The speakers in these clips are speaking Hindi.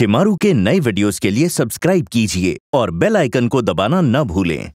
शिमारू के नए वीडियोस के लिए सब्सक्राइब कीजिए और बेल आइकन को दबाना न भूलें।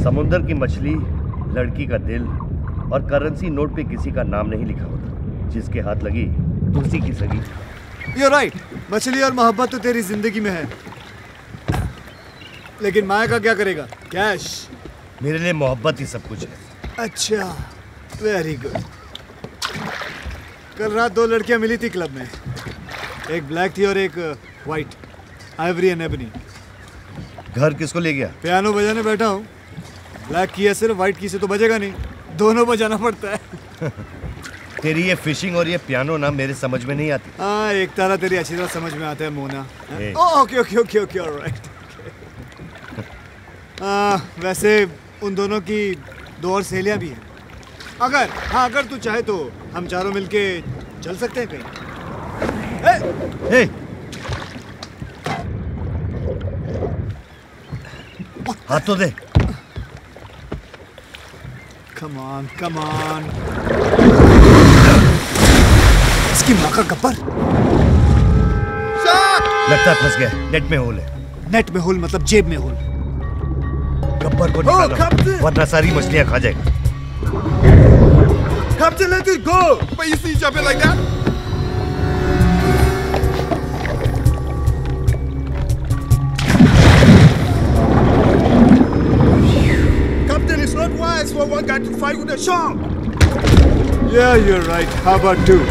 समुंदर की मछली, लड़की का दिल और करेंसी नोट पे किसी का नाम नहीं लिखा होता। जिसके हाथ लगी उसी की सगी। You're right. मछली और मोहब्बत तो तेरी जिंदगी में है, लेकिन माया का क्या करेगा? कैश। मेरे लिए मोहब्बत ही सब कुछ है। अच्छा, वेरी गुड। कल रात 2 लड़कियां मिली थी क्लब में, एक ब्लैक थी और एक वाइट, आइवरी एंड एबनी। घर किसको ले गया? पियानो बजाने बैठा हूँ। ब्लैक की है सिर्फ, वाइट की से तो बजेगा नहीं, दोनों बजाना पड़ता है। तेरी ये फिशिंग और ये पियानो ना मेरे समझ में नहीं आती। हाँ, एक तारा तेरी अच्छी तरह समझ में आता है Mona. Okay okay okay okay alright. वैसे उन दोनों की 2 और सहेलियां भी हैं। अगर तू चाहे तो हम चारों मिलके चल सकते हैं कहीं। हे! हाथ तो दे। Come on. इसकी माँ का गब्बर। लगता है फंस गया। नेट में होल है। नेट में होल मतलब जेब में होल। गब्बर को निकालो, वरना सारी मछलियां खा जाएगा। Captain, let it go! But you see jumping like that? Captain, it's not wise for one guy to fight with a shark. Yeah, you're right. How about 2?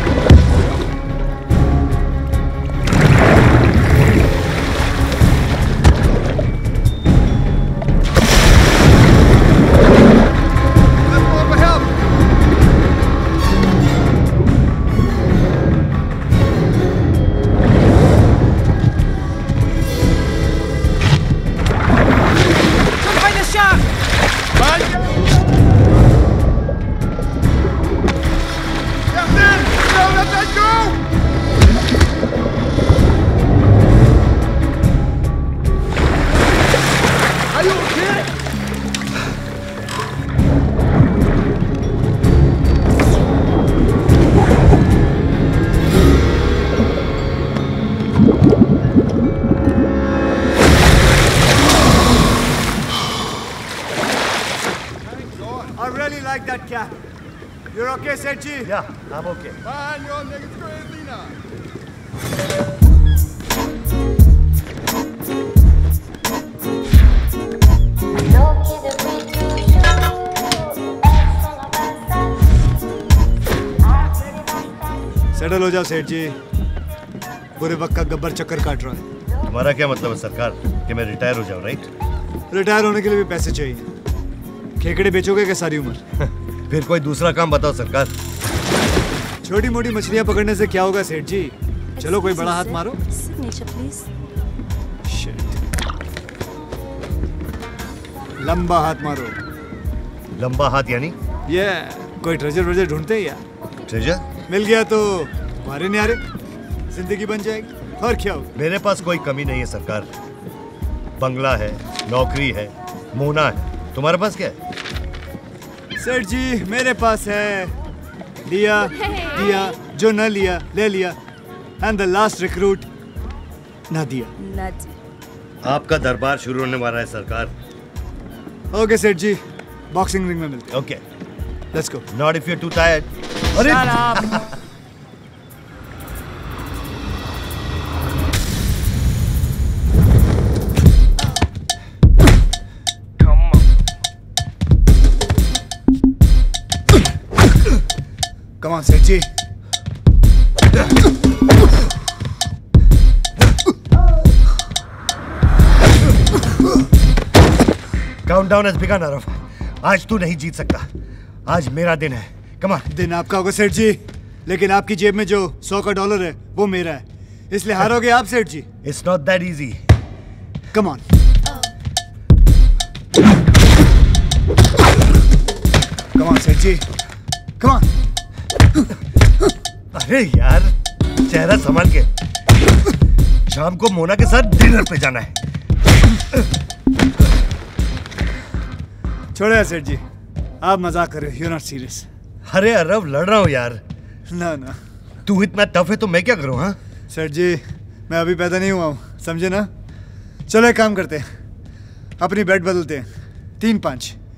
You're okay, Sergi? Yeah, I'm okay. Man, your niggas crazy now. Settle हो जाओ सेठ जी, बुरे वक्त का गब्बर चक्कर काट रहा है। तुम्हारा क्या मतलब है सरकार कि मैं रिटायर हो जाऊं, राइट? रिटायर होने के लिए भी पैसे चाहिए। खेकड़े बेचोगे क्या सारी उम्र? फिर कोई दूसरा काम बताओ सरकार। छोटी मोटी मछलियां पकड़ने से क्या होगा सेठ जी? चलो कोई बड़ा हाथ मारो। लंबा हाथ मारो। लंबा हाथ यानी? ये कोई ट्रेजर ढूंढते हैं यार। ट्रेजर? मिल गया तो मारे न्यारे, जिंदगी बन जाएगी। और क्या होगा? मेरे पास कोई कमी नहीं है सरकार। बंगला है, नौकरी है, मोना है। तुम्हारे पास क्या है? सेठ जी मेरे पास है दिया, जो न लिया ले लिया, एंड द लास्ट रिक्रूट ना दिया। आपका दरबार शुरू होने वाला है सरकार। ओके सेठ जी, बॉक्सिंग रिंग में मिलते हैं। Okay, let's go. Not if you are too tired. अरे Come on, Seth ji. Countdown has begun अरफ। आज तू नहीं जीत सकता। आज मेरा दिन है। Come on. दिन आपका होगा सेठ जी, लेकिन आपकी जेब में जो 100 का डॉलर है वो मेरा है, इसलिए हारोगे आप Seth ji. It's not that easy. Come on. Come on Seth ji, come on. अरे यार, चेहरा संभाल के। शाम को मोना के साथ डिनर पे जाना है। छोड़े सेठ जी, आप मजाक कर रहे हो, यू नॉट सीरियस। अरे अरब, लड़ रहा हूँ यार। ना तू इतना टफ है तो मैं क्या करूँ? हाँ सेठ जी, मैं अभी पैदा नहीं हुआ हूँ, समझे ना? चलो एक काम करते हैं, अपनी बेड बदलते हैं। 3-5,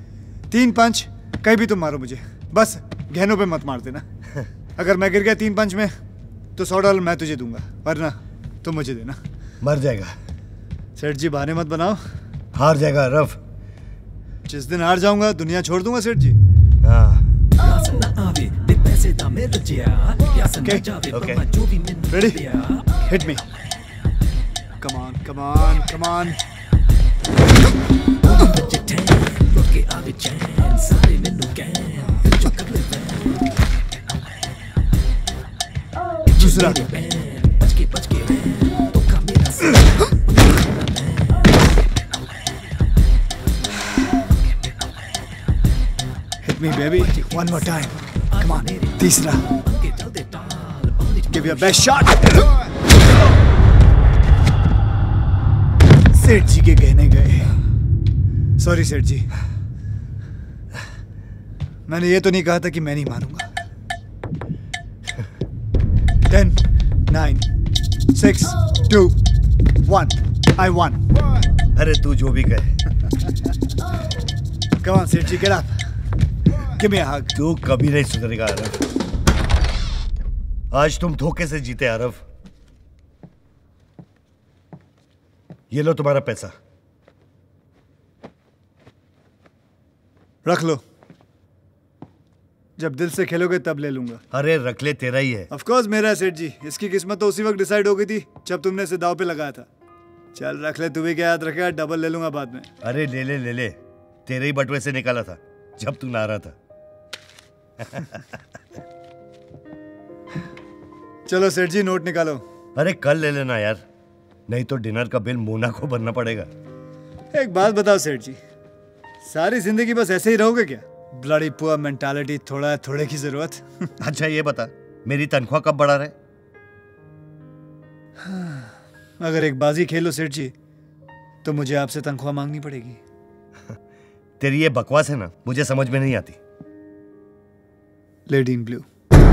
3 पंच कहीं भी तुम मारो मुझे, बस गहनों पे मत मार देना। अगर मैं गिर गया 3 पंच में तो $100 मैं तुझे दूंगा, वरना तुम मुझे देना। मर जाएगा। सेठ जी बहाने मत बनाओ। हार जाएगा रफ। जिस दिन हार जाऊंगा दुनिया छोड़ दूंगा सेठ जी। हाँ। Okay. Ready? Hit me. Come on, come on, come on. दूसरा। Hit me, baby. One more time. Come on. तीसरा। Give your best shot. सेठ जी के गहने गए। सॉरी सेठ जी, मैंने ये तो नहीं कहा था कि मैं नहीं मानूंगा। 10, 9, 6, 2, 1, I won. अरे तू जो भी कहे। Come on Seth ji, get up. Give me a hug. तू कभी नहीं सुधरेगा आरव। आज तुम धोखे से जीते आरव। ये लो तुम्हारा पैसा। रख लो, जब दिल से खेलोगे तब ले लूंगा। अरे रख ले, तेरा ही है। ऑफ कोर्स मेरा है सेठ जी, इसकी किस्मत तो उसी वक्त डिसाइड हो गई थी जब तुमने इसे दाव पे लगाया था। चल रख ले, तू भी क्या याद रखेगा, डबल ले लूंगा बाद में। अरे ले ले ले ले, तेरे ही बटुए से निकाला था जब तू ना रहा था। चलो सेठ जी नोट निकालो। अरे कल ले लेना यार, नहीं तो डिनर का बिल मोना को भरना पड़ेगा। एक बात बताओ सेठ जी, सारी जिंदगी बस ऐसे ही रहोगे क्या? ब्लडी पुअर मेंटालिटी, थोड़ा थोड़े की जरूरत। अच्छा ये बता, मेरी तनख्वाह कब बढ़ा रहे? अगर एक बाजी खेलो सेठ जी तो मुझे आपसे तनख्वाह मांगनी पड़ेगी। तेरी ये बकवास है ना, मुझे समझ में नहीं आती। Lady in blue.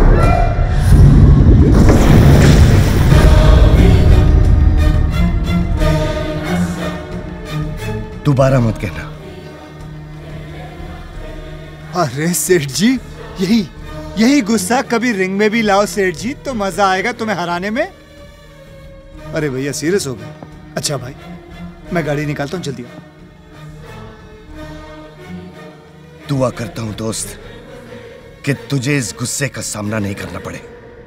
दोबारा मत कहना। अरे सेठ जी, यही गुस्सा कभी रिंग में भी लाओ सेठ जी, तो मजा आएगा तुम्हें हराने में। अरे भैया सीरियस हो गए? अच्छा भाई, मैं गाड़ी निकालता हूँ, जल्दी आओ। दुआ करता हूं दोस्त कि तुझे इस गुस्से का सामना नहीं करना पड़े।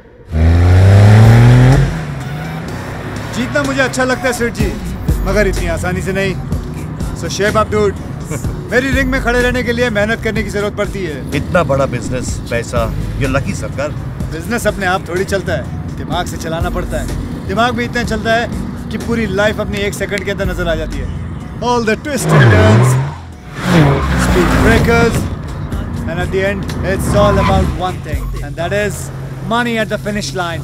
जीतना मुझे अच्छा लगता है सेठ जी, मगर इतनी आसानी से नहीं। सो शेप अप डूड, मेरी रिंग में खड़े रहने के लिए मेहनत करने की जरूरत पड़ती है। इतना बड़ा बिजनेस, पैसा, ये लकी सरकार। बिजनेस अपने आप थोड़ी चलता है, दिमाग से चलाना पड़ता है। दिमाग भी इतना चलता है कि पूरी लाइफ अपनी 1 सेकंड के अंदर नजर आ जाती है। All the twist and turns, speed breakers, and at the end it's all about one thing, and that is money at the finish line.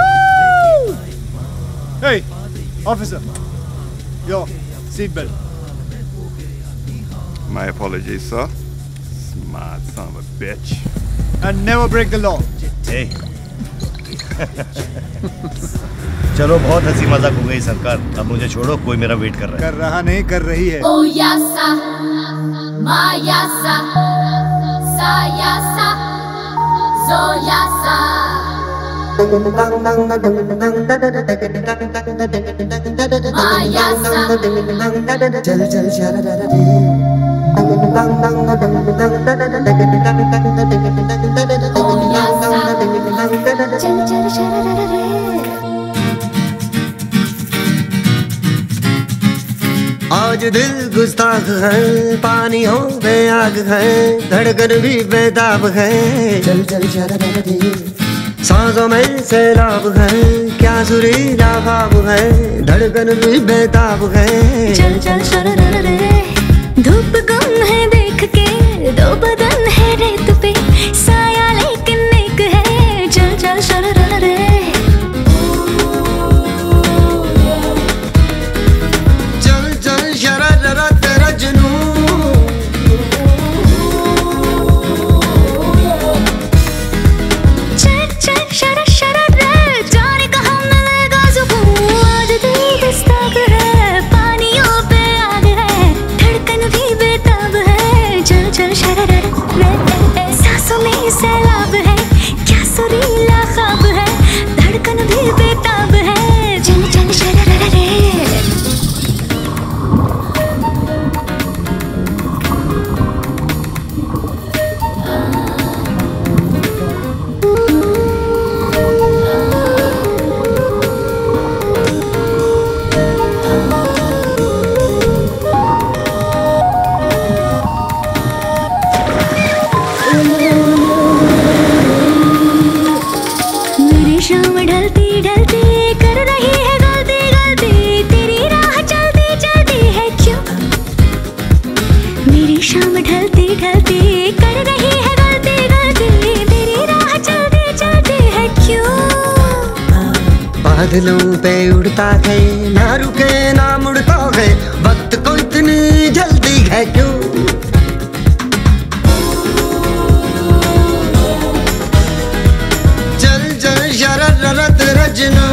Hey officer, your seat belt. My apologies, sir. Smart son of a bitch. And never break the law. Hey. चलो बहुत हंसी मजाक हो गई सरकार, अब मुझे छोड़ो, कोई मेरा वेट कर रहा है। कर रहा नहीं, कर रही है। Oh yasa, ma yasa, sa yasa, zo yasa. Ma yasa. चल चल शरारा आज दिल गुस्ताख है, पानी हो बेआग है, धड़कन भी बेताब है। चल चल शरारा सांसों में सैलाब है, क्या सुरीला ख्वाब है, धड़कन भी बेताब है। चल चल शरारा धूप गुम है देख के, दो बदन है रेत पे, साया लेकिन एक है। चल चल शरारा रे, चल चल शरारा तेरा जुनून। चल चल शरा शरा रे, जाने कहाँ मिलेगा सुकून। आज दिल गुस्ताख है, पानियों पे आग है, धड़कन भी बेताब है। चल शररर रे, सांसों में सैलाब है, क्या सुरीला ख्वाब है, धड़कन भी बेताब है, चल चल शररर रे। शाम ढलती ढलती कर रही है गलती गलती, तेरी राह चलती चलती है क्यों? मेरी शाम ढलती ढलती कर रही है गलती गलती, तेरी राह चलती चलती है क्यों? बादलों पे उड़ता है, ना रुके ना मुड़ता है, वक्त को इतनी जल्दी है क्यों? शरररत रजनू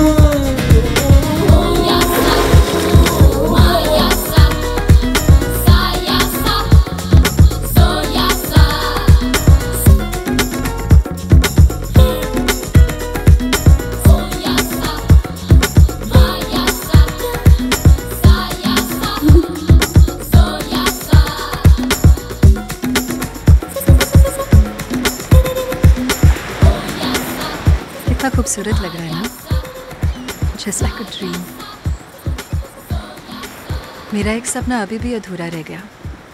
खूबसूरत लग रहा है ना, जस्ट लाइक अ ड्रीम। मेरा एक सपना अभी भी अधूरा रह गया,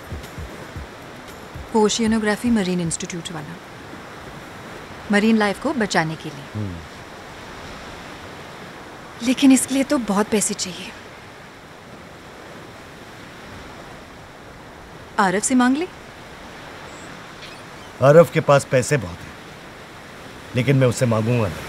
ओशियनोग्राफी मरीन इंस्टीट्यूट वाला, मरीन लाइफ को बचाने के लिए। लेकिन इसके लिए तो बहुत पैसे चाहिए। आरव से मांग ले। आरव के पास पैसे बहुत हैं, लेकिन मैं उससे मांगूंगा नहीं।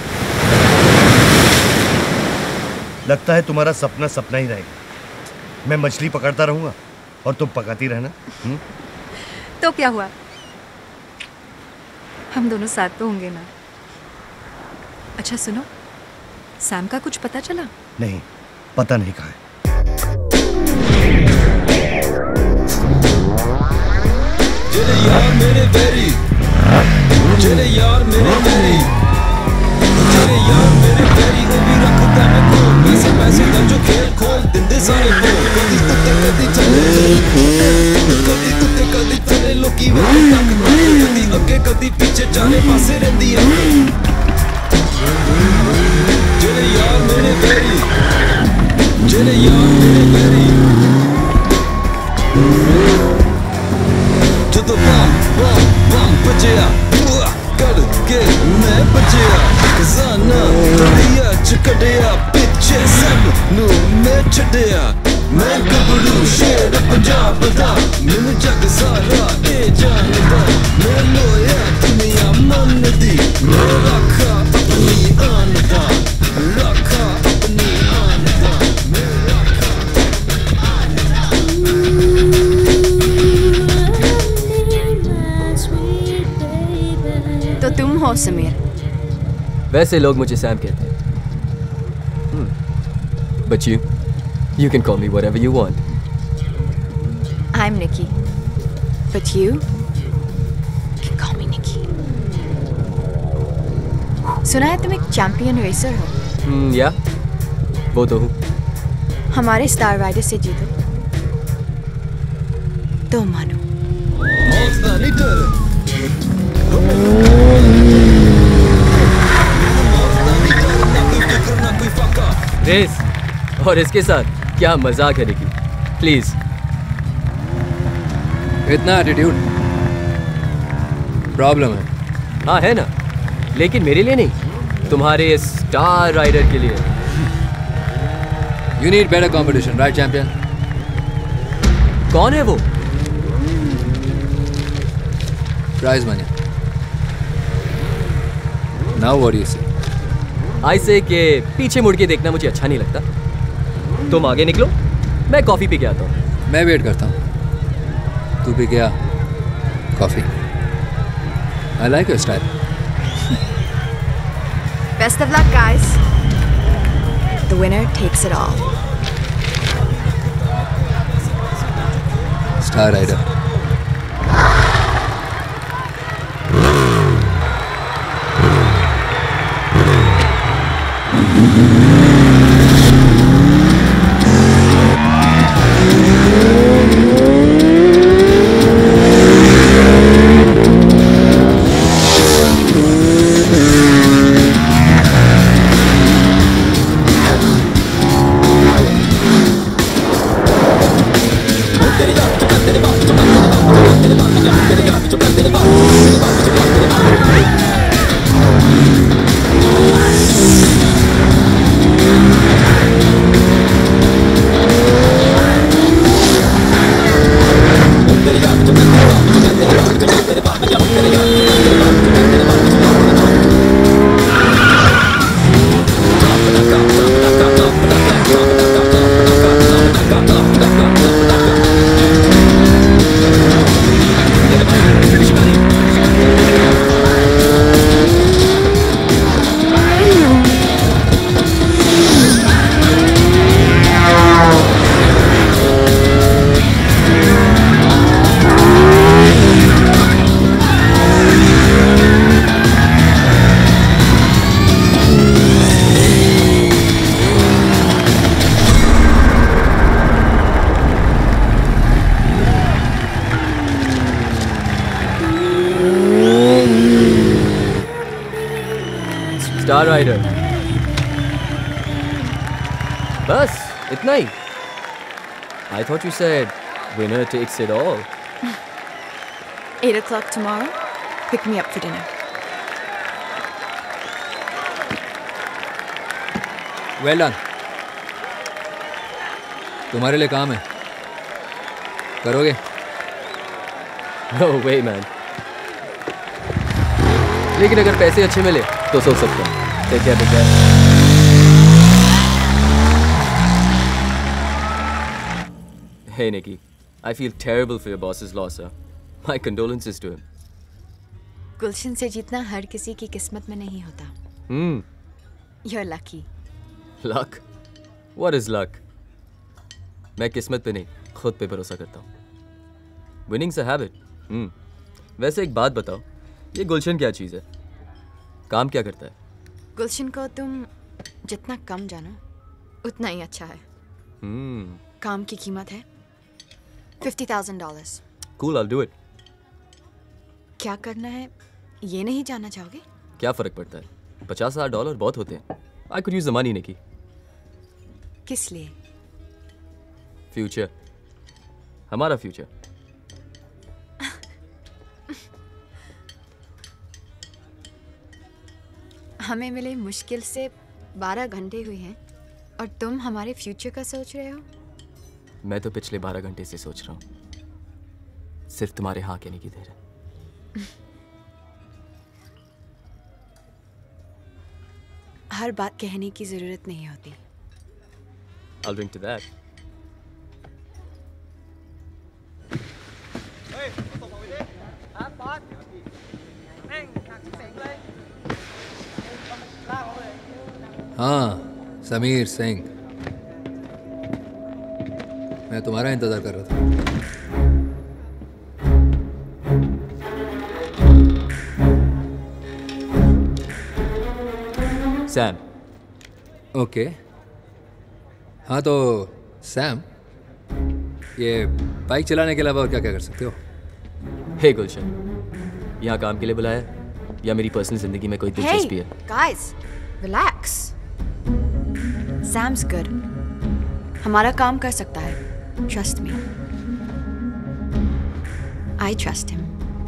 लगता है तुम्हारा सपना सपना ही रहेगा। मैं मछली पकड़ता रहूंगा और तुम पकाती रहना। तो क्या हुआ, हम दोनों साथ तो होंगे ना। अच्छा सुनो, सैम का कुछ पता चला? नहीं, पता नहीं कहाँ है। चले यार मेरे बेरी, चले यार मेरे बेरी, चले यार मेरे बेरी, वो भी रखता मैं को पैसे पैसे का जो खेल खोल दिंदे सारे को। कदी कुत्ते कदी चले, कदी कुत्ते कदी चले, लोकी वो तक कदी अगे कदी पीछे जाने पासे रहती है। चले यार मेरे बेरी, चले यार मेरे बेरी, ਜਦੋਂ ਬਮ ਬਜਿਆ ਕਰਕੇ ਮੈਂ ਬਜਿਆ, ਖਜ਼ਾਨਾ ਦਰਿਆ ਚ ਕੱਢਿਆ, ਪਿੱਛੇ ਸਭ ਨੂੰ ਮੈਂ ਛੱਡਿਆ। ਮੈਂ ਗੱਭਰੂ ਸ਼ੇਰ ਪੰਜਾਬ ਦਾ, ਮੈਨੂੰ ਜੱਗ ਸਾਰਾ ਇਹ ਜਾਣਦਾ। ਮੈਂ ਲੋਇਆ ਦੁਨੀਆ ਮੰਨਦੀ, ਮੈਂ ਰੱਖਾ ਆਪਣੀ ਆਨ ਦਾ, ਰੱਖਾ ਆਪਣੀ ਆਨ ਦਾ, ਮੈਂ ਰੱਖਾ ਆਨ ਦਾ। तो तुम हो समीर? वैसे लोग मुझे सैम कहते हैं, but you can call me whatever you want. I'm Nikki, but you can call me Nikki. सुना है तुम एक चैंपियन रेसर हो? या वो तो हूँ। हमारे स्टार राइडर से जीतो तो मानो। रेस और इसके साथ क्या मजाक है निकी, प्लीज। इतना एटीट्यूड प्रॉब्लम है। हाँ है ना, लेकिन मेरे लिए नहीं, तुम्हारे स्टार राइडर के लिए। You need better competition, right champion? कौन है वो? Prize money. Now what do you say? I से के पीछे मुड़ के देखना मुझे अच्छा नहीं लगता। तुम आगे निकलो, मैं कॉफी पी के आता हूँ। मैं वेट करता हूँ, तू पी के आ coffee. I like your style. Best of luck, guys. The winner takes it all. Star Rider. Star rider, बस इतना ही। I thought you said winner takes it all. 8 o'clock tomorrow. Pick me up for dinner. Well done. तुम्हारे लिए काम है, करोगे? No way, man. लेकिन अगर पैसे अच्छे मिले तो सोच सकते हैं। Take care, take care. Hey Nikki, I feel terrible for your boss's loss, sir. My condolences to him. गुलशन से जीतना हर किसी की किस्मत में नहीं होता। You're lucky. Luck? What is luck? मैं किस्मत पे नहीं, खुद पे भरोसा करता हूँ। Winning's a habit. वैसे एक बात बताओ, ये गुलशन क्या चीज़ है? काम क्या करता है? गुलशन को तुम जितना कम जानो उतना ही अच्छा है। काम की कीमत है $50,000। Cool, I'll do it. क्या करना है ये नहीं जानना चाहोगे? क्या फर्क पड़ता है? $50,000 बहुत होते हैं। I could use the money, Nikki. किस लिए? फ्यूचर, हमारा फ्यूचर। हमें मिले मुश्किल से 12 घंटे हुए हैं और तुम हमारे फ्यूचर का सोच रहे हो? मैं तो पिछले 12 घंटे से सोच रहा हूँ, सिर्फ तुम्हारे हाँ कहने की देर है। हर बात कहने की जरूरत नहीं होती। I'll drink to that. हाँ, समीर सिंह, मैं तुम्हारा इंतजार कर रहा था। सैम। ओके, हाँ तो सैम, ये बाइक चलाने के अलावा और क्या क्या कर सकते हो? हे गुलशन, यहाँ काम के लिए बुलाया या मेरी पर्सनल जिंदगी में कोई दिलचस्पी है? Guys, relax. Sam's good. हमारा काम कर सकता है। Trust me. I trust him.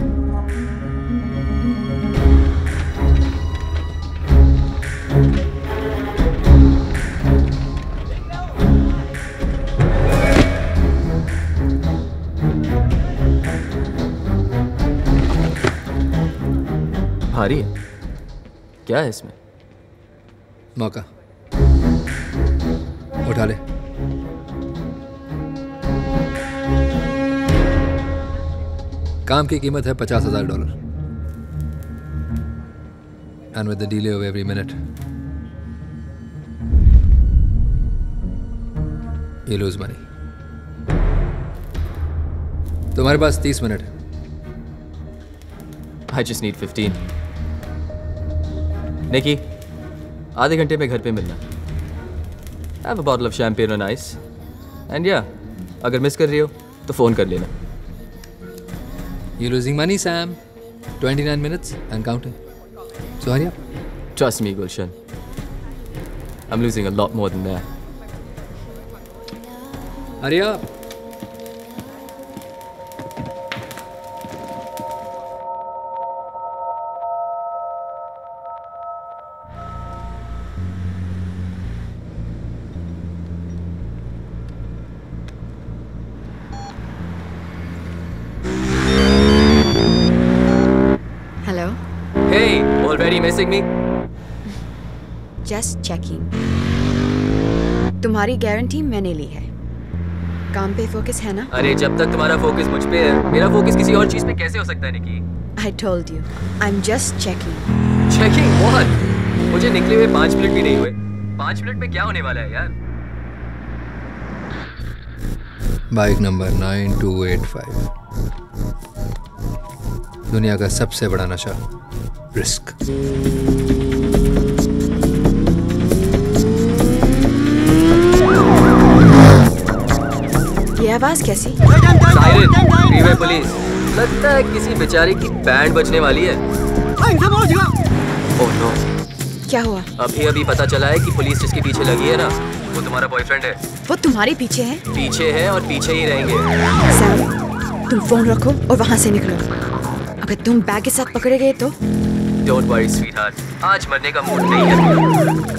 भारी है, क्या है इसमें? मौका, उठा ले। काम की कीमत है $50,000 and with the delay of every minute you lose money. तुम्हारे पास 30 मिनट है। I just need 15. Nikki, आधे घंटे में घर पे मिलना। Have a bottle of champagne on ice and या अगर मिस कर रही हो तो फ़ोन कर लेना। You losing money, Sam? 29 minutes and counting. So hurry up. Trust me, Gulshan. I'm losing a lot more than that. Hurry up. Hello? Hey, already missing me? Just checking. तुम्हारी गारंटी मैंने ली है। काम पे फोकस है ना? अरे जब तक तुम्हारा फोकस मुझ पे है, मेरा फोकस किसी और चीज पे कैसे हो सकता है निकी? I told you. I'm just checking. Checking what? मुझे निकले हुए 5 मिनट भी नहीं हुए। 5 मिनट में क्या होने वाला है यार? Bike number 9285। दुनिया का सबसे बड़ा नशा, रिस्क। ये आवाज कैसी? Siren, freeway police. लगता है किसी बेचारे की बैंड बजने वाली है। Oh no. क्या हुआ? अभी पता चला है कि पुलिस जिसके पीछे लगी है ना, वो तुम्हारा बॉयफ्रेंड है। वो तुम्हारे पीछे है? पीछे है और पीछे ही रहेंगे। सैम, तुम फोन रखो और वहाँ से निकलो। अगर तुम बैग के साथ पकड़े गए तो? Don't worry, sweetheart. आज मरने का मूड नहीं है।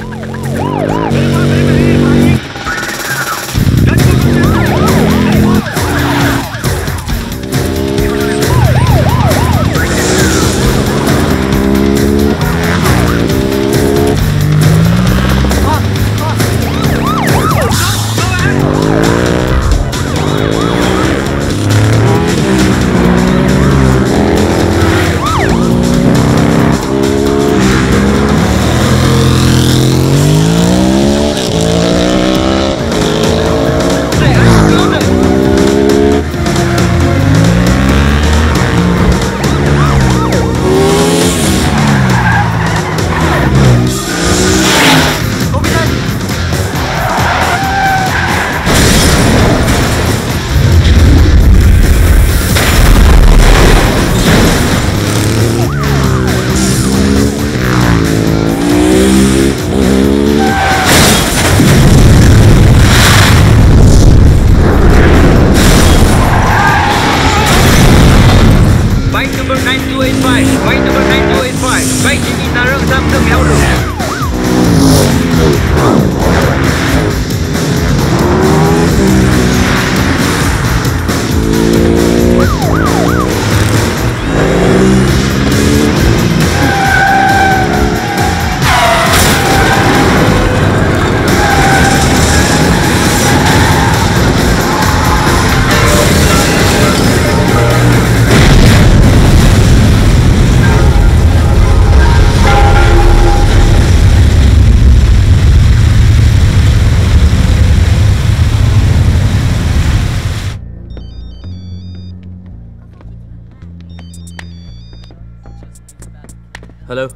हेलो,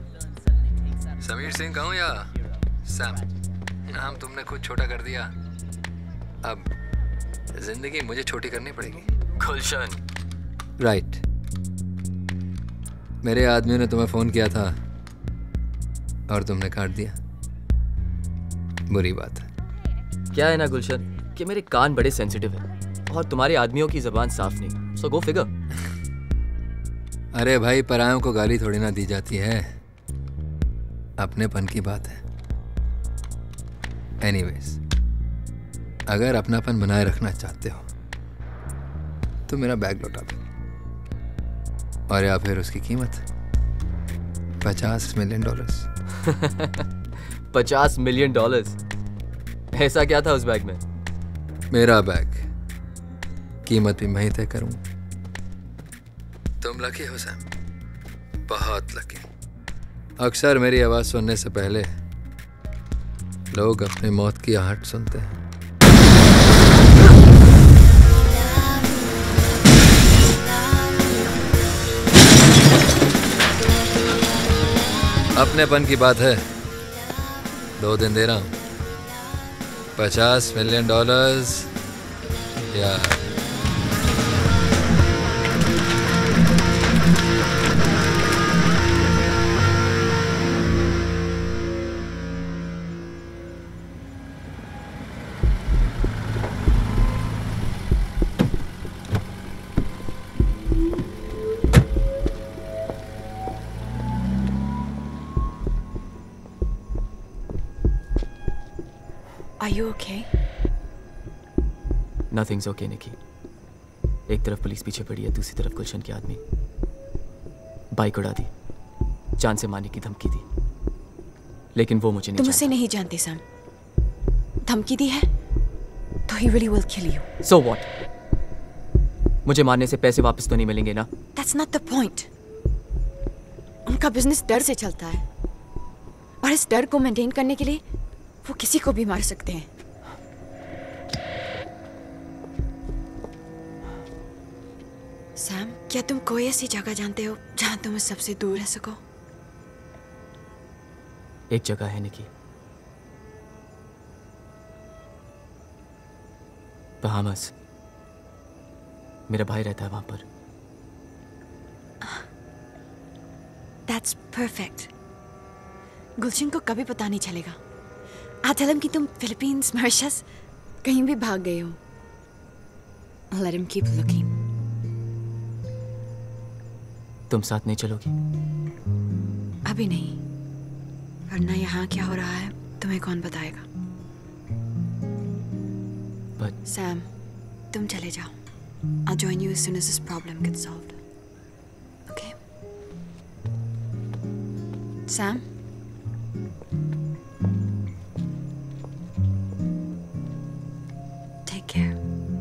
समीर सिंह कहूँ या सैम? नाम तुमने खुद छोटा कर दिया, अब जिंदगी मुझे छोटी करनी पड़ेगी। गुलशन। राइट। मेरे आदमियों ने तुम्हें फोन किया था और तुमने काट दिया। बुरी बात है। क्या है ना गुलशन कि मेरे कान बड़े सेंसिटिव हैं और तुम्हारे आदमियों की जबान साफ नहीं। So go figure. अरे भाई, परायों को गाली थोड़ी ना दी जाती है, अपनेपन की बात है। एनीवेज, अगर अपनापन बनाए रखना चाहते हो तो मेरा बैग लौटा दो, और या फिर उसकी कीमत $50 मिलियन। $50 मिलियन? ऐसा क्या था उस बैग में? मेरा बैग, कीमत भी मैं ही तय करूं। तुम लकी हो सैम, बहुत लकी। अक्सर मेरी आवाज सुनने से पहले लोग अपनी मौत की आहट सुनते हैं। अपनेपन की बात है 2 दिन दे रहा हूँ, $50 मिलियन या Are you okay? Nothing's okay, निकी। एक तरफ पुलिस पीछे पड़ी है, दूसरी तरफ गुलशन के आदमी। बाइक उड़ा दी, जान से मारने की धमकी दी, लेकिन वो मुझे नहीं तुम उसे नहीं जानते सैम। धमकी दी है तो he really will kill you. So what? मुझे मारने से पैसे वापस तो नहीं मिलेंगे ना? That's not the point. उनका बिजनेस डर से चलता है और इस डर को मेंटेन करने के लिए वो किसी को भी मार सकते हैं। सैम, क्या तुम कोई ऐसी जगह जानते हो जहां तुम इस सबसे दूर रह सको? एक जगह है निकी, बहामास। मेरा भाई रहता है वहां पर। That's perfect. गुलशन को कभी पता नहीं चलेगा। I'll tell him कि तुम फिलीपींस, मॉरिशस कहीं भी भाग गए हो। I'll let him keep looking. तुम साथ नहीं चलोगी? अभी नहीं, वरना यहाँ क्या हो रहा है तुम्हें कौन बताएगा? But Sam, तुम चले जाओ। I'll join you as soon as this problem gets solved. Okay? Sam? Take care.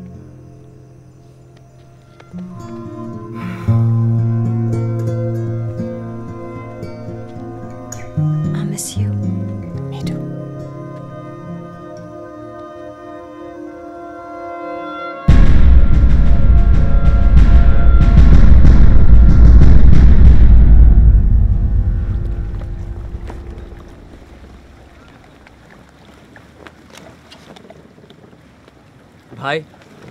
I miss you. Me too. भाई,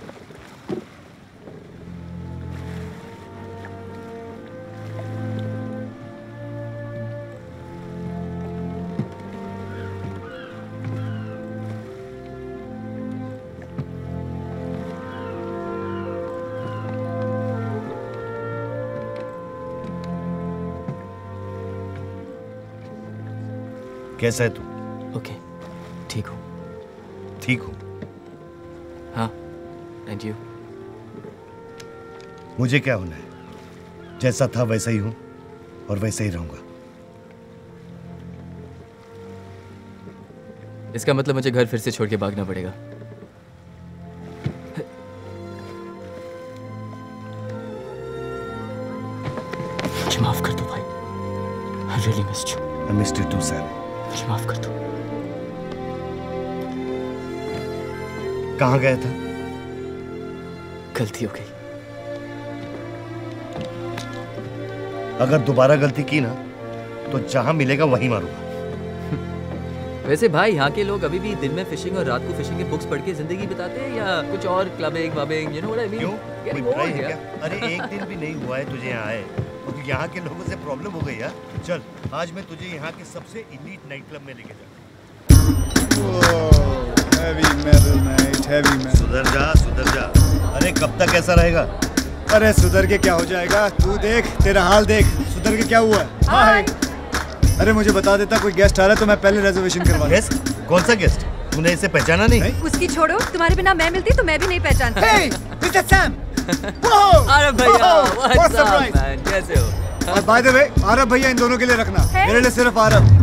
कैसा है तू? ओके, ठीक हूँ। ठीक हूँ। हाँ, एंड यू? मुझे क्या होना है? जैसा था वैसा ही हूँ और वैसा ही रहूंगा। इसका मतलब मुझे घर फिर से छोड़ के भागना पड़ेगा। मुझे माफ कर दो भाई। I really missed you. I missed you too, Sam. मुझे माफ कर दो। कहाँ गया था? गलती हो गई। अगर दोबारा गलती की ना तो जहां मिलेगा वहीं मारूंगा। वैसे भाई, यहाँ के लोग अभी भी दिन में फिशिंग और रात को फिशिंग के बुक्स पढ़ के जिंदगी बिताते हैं या कुछ और क्लबिंग वबिंग, you know what I mean? क्यों? Getting कोई बुराई old, है yeah. क्या? अरे एक दिन भी नहीं हुआ है तुझे यहाँ आए और यहाँ के लोगों से प्रॉब्लम हो गई यार। चल, आज मैं तुझे यहाँ के सबसे इलीट नाइट क्लब में लेके जाऊंगा। Heavy metal night, heavy metal. सुधर जा। अरे कब तक ऐसा रहेगा? अरे सुधर के क्या हो जाएगा? तू देख, तेरा हाल देख। सुधर के क्या हुआ? हाय। अरे मुझे बता देता कोई गेस्ट आ रहा है तो मैं पहले रिजर्वेशन करवा। गेस्ट? कौन सा गेस्ट? तूने इसे पहचाना नहीं? उसकी छोड़ो, तुम्हारे बिना मैं मिलती तो मैं भी नहीं पहचानती। Hey, Mr. Sam. अरे भैया, what's up man? कैसे हो? और by the way, आरब भैया इन दोनों के लिए रखना। मेरे लिए सिर्फ आरब।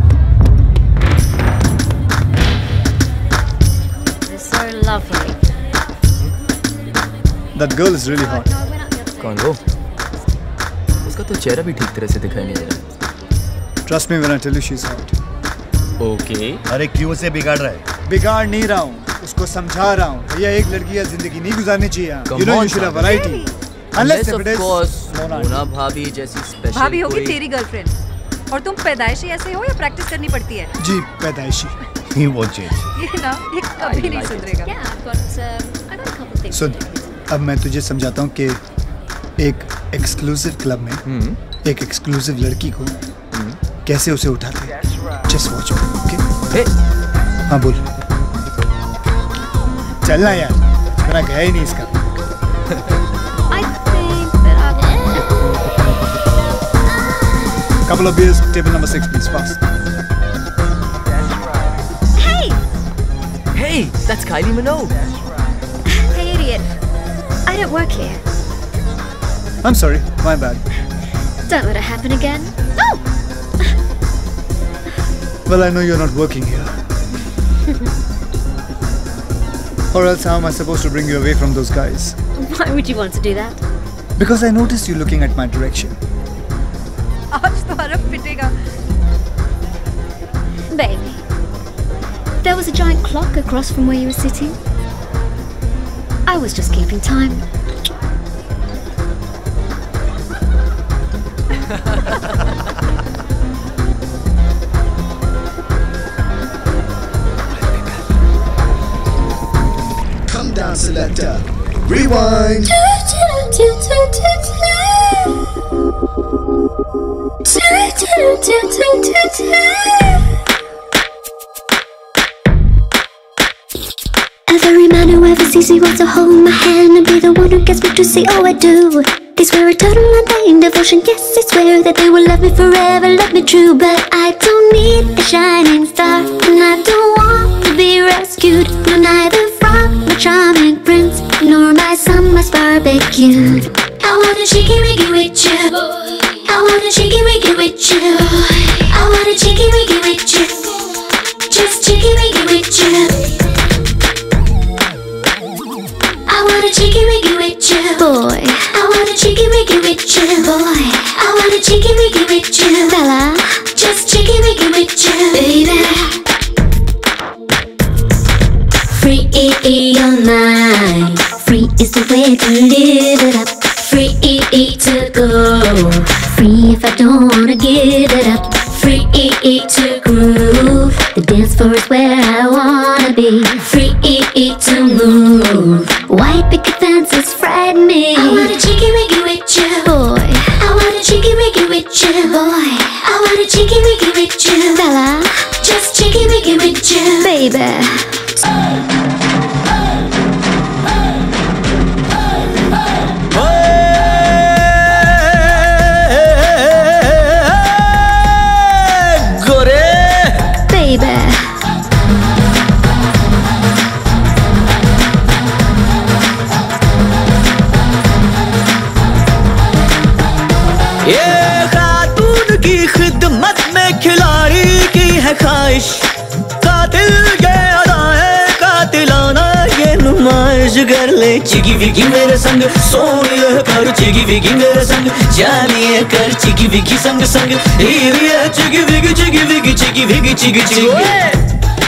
So lovely. That girl is really hot. कौन वो? उसका तो चेहरा भी ठीक तरह से दिखाई नहीं दे रहा। Trust me when I tell you she's hot. Okay. अरे क्यों से बिगाड़ रहा है? बिगाड़ नहीं रहा हूँ, उसको समझा रहा हूँ। भैया एक लड़की या जिंदगी नहीं गुजारनी चाहिए। You know you should have variety. Unless of course, Mona भाभी जैसी स्पेशल भाभी होगी तेरी गर्लफ्रेंड। और तुम पैदाइशी ऐसे हो या प्रैक्टिस करनी पड़ती है? जी पैदाइशी। He won't change. ये ना ये कभी नहीं सुधरेगा। सुन, अब मैं तुझे समझाता हूँ कि एक एक्सक्लूसिव क्लब में एक एक्सक्लूसिव लड़की को कैसे उसे उठाते हैं। Just watch me, okay? हाँ बोल। चलना यार, मेरा गया ही नहीं इसका। Couple of beers, table number 6, please, fast. Hey, that's Kylie Minogue. Hey, idiot. I don't work here. I'm sorry, my bad. Don't let it happen again. Oh! Well, I know you're not working here. Or else how am I supposed to bring you away from those guys? Why would you want to do that? Because I noticed you looking at my direction. आज तुम्हारा पिटेगा। Baby, there was a giant clock across from where you were sitting. I was just keeping time. Come down, selector. Rewind. Every man who ever sees me wants to hold my hand and be the one who gets me to say, oh I do. They swear a total undying devotion, yes I swear that they will love me forever, love me true. But I don't need a shining star, and I don't want to be rescued. No, neither from my charming prince, nor my summer's barbecue. I wanna cheeky wiggy with you, I wanna cheeky wiggy with you, I wanna cheeky wiggy with you, just cheeky wiggy with you. I wanna cheeky wiggy with you, boy. I wanna cheeky wiggy with you, boy. I wanna cheeky wiggy with you, fella. Just cheeky wiggy with you, baby. Free all night. Free is the way to live it up. Free to go. Free if I don't wanna give it up. Free to groove. The dance floor is where I wanna be. Free to move. White picket fences frighten me. I wanna cheeky wiggy with you, boy. I wanna cheeky wiggy with you, boy. I wanna cheeky wiggy with you, fella. Just cheeky wiggy with you, baby. ख्वाहिश कातिल ये अदाएं कातिलाना ये नुमाइश कर ले चिगी विगी मेरे संग सोनिए कर चिगी विगी मेरे संग जानिए कर चिगी विगी संग संग हीरिए Chigi विगी Chigi विगी Chigi विगी Chigi Chigi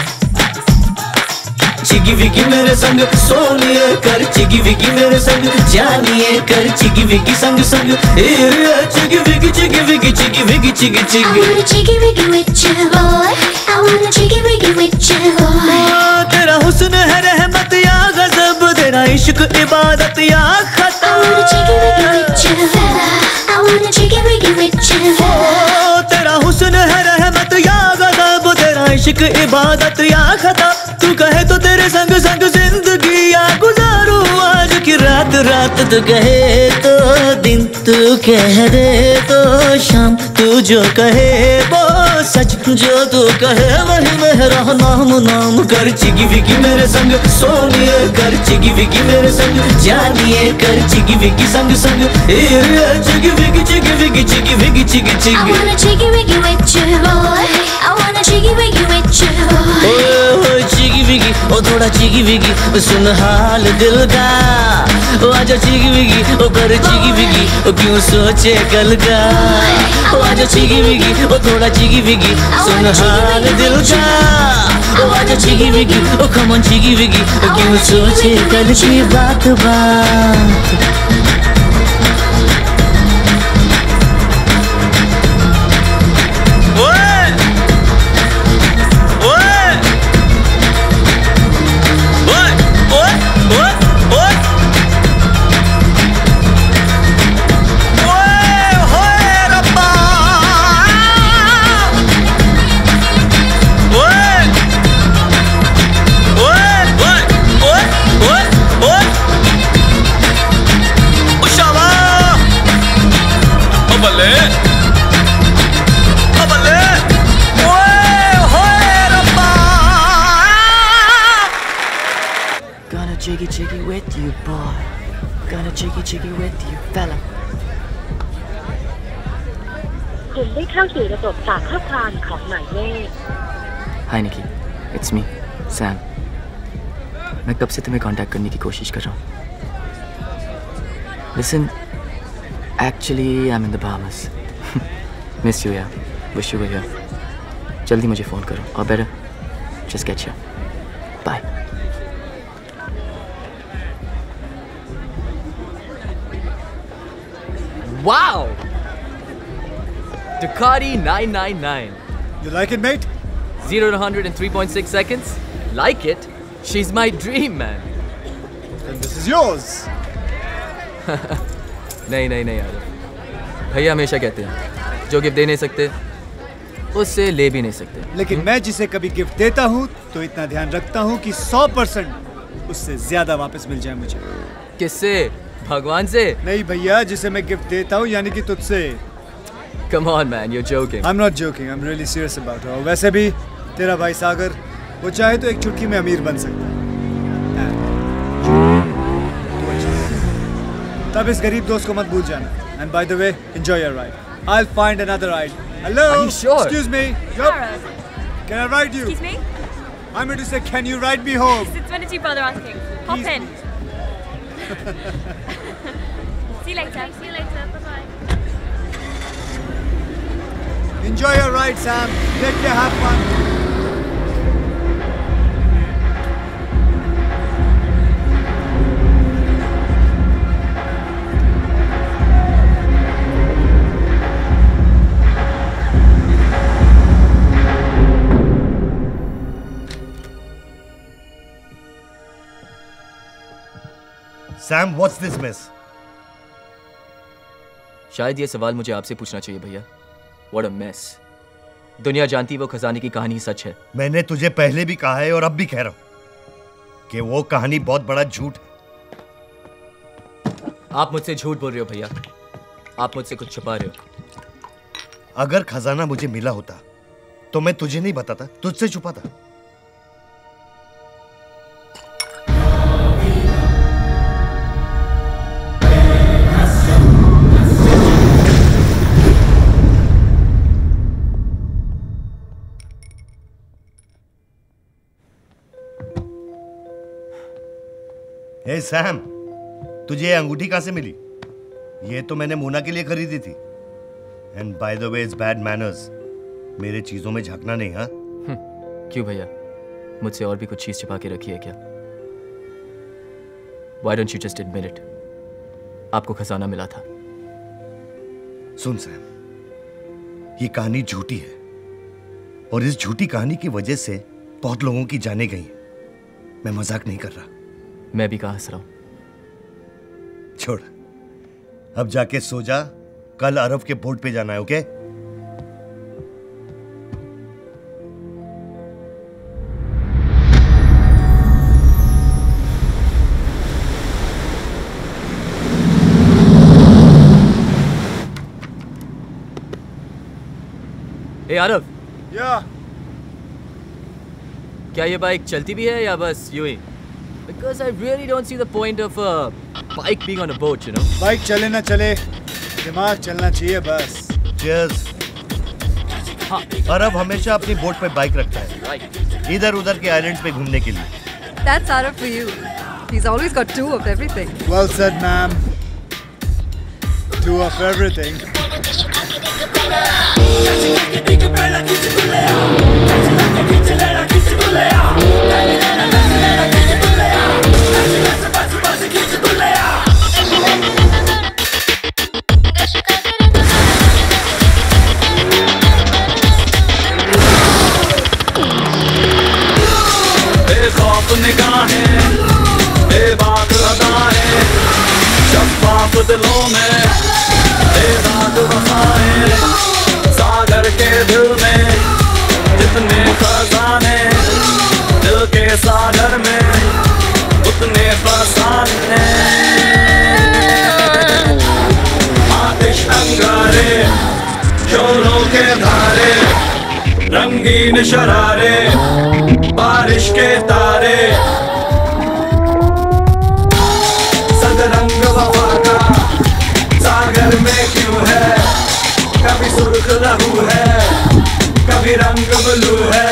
Chigi विगी मेरे संग सोनिए कर चिगी विगी मेरे संग जानिए कर चिगी विगी संग संग हीरिए Chigi विगी Chigi विगी Chigi विगी Chigi Chigi I wanna cheeky wiggy with you, boy. I wanna cheeky wiggy with you, boy. तेरा हुस्न है रहमत या गज़ब तेरा इश्क इबादत या खता I wanna cheeky wiggy with you, fella. I wanna cheeky wiggy with you, fella. तेरा हुस्न है रहमत या गज़ब तेरा इश्क इबादत या खता तू कहे तो तेरे संग संग जिंदगी या गुजारूं आज की रात रात तू कहे तो दिन तू कह दे तो शाम तू जो कहे वो सच जो तू कहे वही मेरा नाम नाम कर चिगी विगी मेरे संग सोनिए कर चिगी विगी मेरे संग जानिए कर चिगी विगी संग संग Chigi विगी Chigi विगी Chigi विगी Chigi Chigi I wanna cheeky wiggy with you, boy. I wanna cheeky wiggy with you, boy. ओए चिगी विगी ओ थोड़ा चिगी विगी सुन हाल दिल का ओ आजा चिगी विगी ओ कर चिगी विगी ओ क्यों सोचे कल का ओ आजा चिगी विगी ओ थोड़ा चिगी विगी सुन हाल दिल का ओ आजा Chigi विगी O come on Chigi विगी ओ क्यों सोचे कल की बात बात คุณได้เข้าสู่ระบบฝากข้อความของหมายเลข Hi Nikki, it's me, Sam. मैं कब से तुम्हें कांटेक्ट करने की कोशिश कर रहा हूँ. Listen, actually I'm in the Bahamas. Miss you, yeah. Wish you were here. जल्दी मुझे फ़ोन करो. Or better, just get here. Bye. Wow! Ducati 999. You like it, mate? 0 to 100 in 3.6 seconds? Like it? She's my dream, man. And this is yours. नहीं यार. भैया हमेशा कहते हैं जो गिफ्ट दे नहीं सकते उससे ले भी नहीं सकते. लेकिन मैं जिसे कभी गिफ्ट देता हूँ तो इतना ध्यान रखता हूँ कि 100% उससे ज्यादा वापस मिल जाए मुझे. किससे? भगवान से? नहीं भैया, जिसे मैं गिफ्ट देता हूँ यानी कि तुझसे. Come on man, you're joking. I'm not joking. I'm really serious about it. वैसे भी तेरा भाई सागर वो चाहे तो एक चुटकी में अमीर बन सकता है. तब इस गरीब दोस्त को मत भूल जाना. And by the way, enjoy your ride. I'll find another ride. Hello? Are you sure? Excuse me. Yup. Can I ride you? Excuse me? I'm going to say, can you ride me home? Since when did you bother asking? Hop in. See you later. See you later. Bye-bye. Enjoy your ride, Sam. Take care. Have fun. Sam, what's this mess? शायद ये सवाल मुझे आपसे पूछना चाहिए भैया. What a mess. दुनिया जानती वो खजाने की कहानी सच है. मैंने तुझे पहले भी कहा है और अब भी कह रहा हूं कि वो कहानी बहुत बड़ा झूठ है. आप मुझसे झूठ बोल रहे हो भैया. आप मुझसे कुछ छुपा रहे हो. अगर खजाना मुझे मिला होता तो मैं तुझे नहीं बताता, तुझसे छुपाता. हे सैम, तुझे ये अंगूठी कहां से मिली? ये तो मैंने मोना के लिए खरीदी थी. And by the way, it's bad manners. मेरे चीजों में झांकना नहीं. हाँ क्यों भैया? मुझसे और भी कुछ चीज छिपा के रखी है क्या? Why don't you just admit it? आपको खजाना मिला था. सुन सैम, ये कहानी झूठी है और इस झूठी कहानी की वजह से बहुत लोगों की जानें गई हैं. मैं मजाक नहीं कर रहा. मैं भी कहाँ हंस रहा हूं. छोड़, अब जाके सो जा. कल अरब के बोट पे जाना है. ओके? ए आरव, या क्या ये बाइक चलती भी है या बस यूं ही? Because I really don't see the point of a bike being on a boat, you know. Bike चले ना चले, दिमाग चलना चाहिए बस. Cheers. हाँ. अरब हमेशा अपनी बोट पे बाइक रखता है. Right. इधर उधर के आइलैंड्स पे घूमने के लिए. That's Arab for you. He's always got two of everything. Well said, ma'am. Two of everything. बेखौफ निगाहें, बेबाक अदाएं, शफ़ाफ़ दिलों में बेदाग वफ़ाएं. सागर के दिल में जितने खजाने, दिल के सागर में उतने फसाने. आतिश अंगारे, शोरों के धारे, रंगीन शरारे, बारिश के तारे. सदरंग वफा का सागर में क्यों है कभी सुर्ख लहू है, कभी रंग ब्लू है।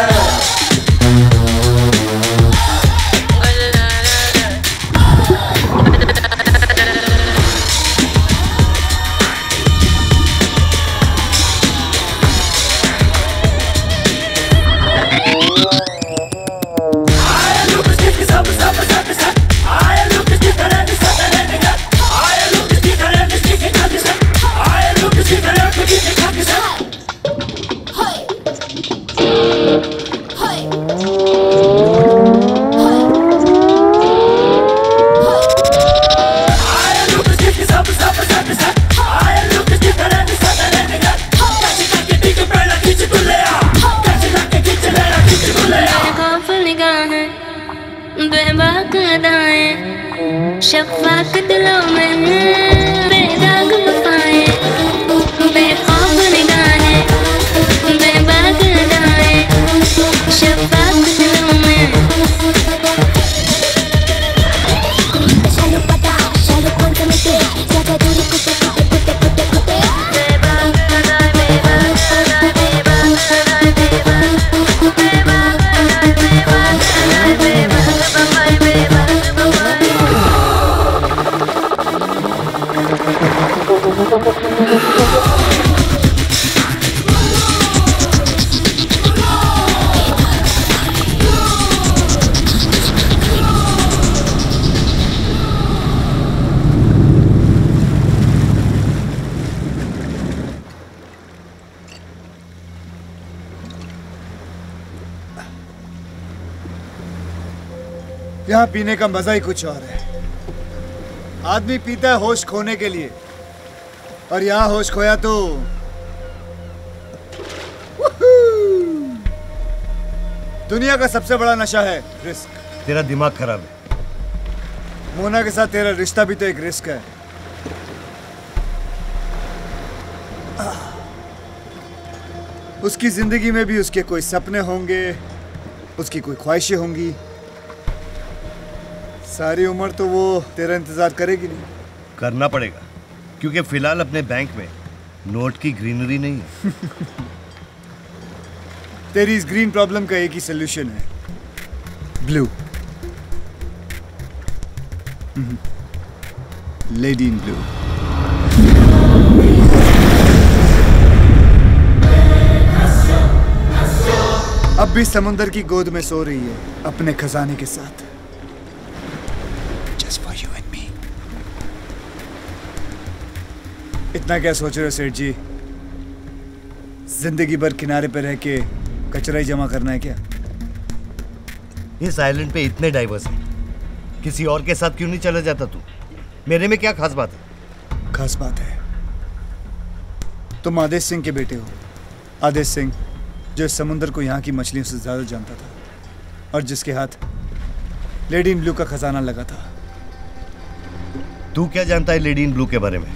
शफ़ाक़ दिलों में बेदाग वफ़ाएं, बेख़ौफ निगाहें, बेबाक अदाएं, शफ़ाक़ दिलों में। यहाँ पीने का मजा ही कुछ और है। आदमी पीता है होश खोने के लिए, और यहाँ होश खोया तो दुनिया का सबसे बड़ा नशा है रिस्क। तेरा दिमाग खराब है। मोना के साथ तेरा रिश्ता भी तो एक रिस्क है। उसकी जिंदगी में भी उसके कोई सपने होंगे, उसकी कोई ख्वाहिशें होंगी। सारी उम्र तो वो तेरा इंतजार करेगी नहीं। करना पड़ेगा, क्योंकि फिलहाल अपने बैंक में नोट की ग्रीनरी नहीं है। तेरी इस ग्रीन प्रॉब्लम का एक ही सलूशन है, ब्लू। Lady in blue. अब भी समुंदर की गोद में सो रही है अपने खजाने के साथ। Just for you and me। इतना क्या सोच रहे हो सेठ जी? जिंदगी भर किनारे पे रह के कचरा ही जमा करना है क्या? इस आइलैंड पे इतने डाइवर्स हैं, किसी और के साथ क्यों नहीं चला जाता तू? मेरे में क्या खास बात है? खास बात है, तुम आदेश सिंह के बेटे हो। आदेश सिंह जो इस समुंदर को यहाँ की मछलियों से ज्यादा जानता था, और जिसके हाथ लेडी इन ब्लू का खजाना लगा था। तू क्या जानता है लेडी इन ब्लू के बारे में?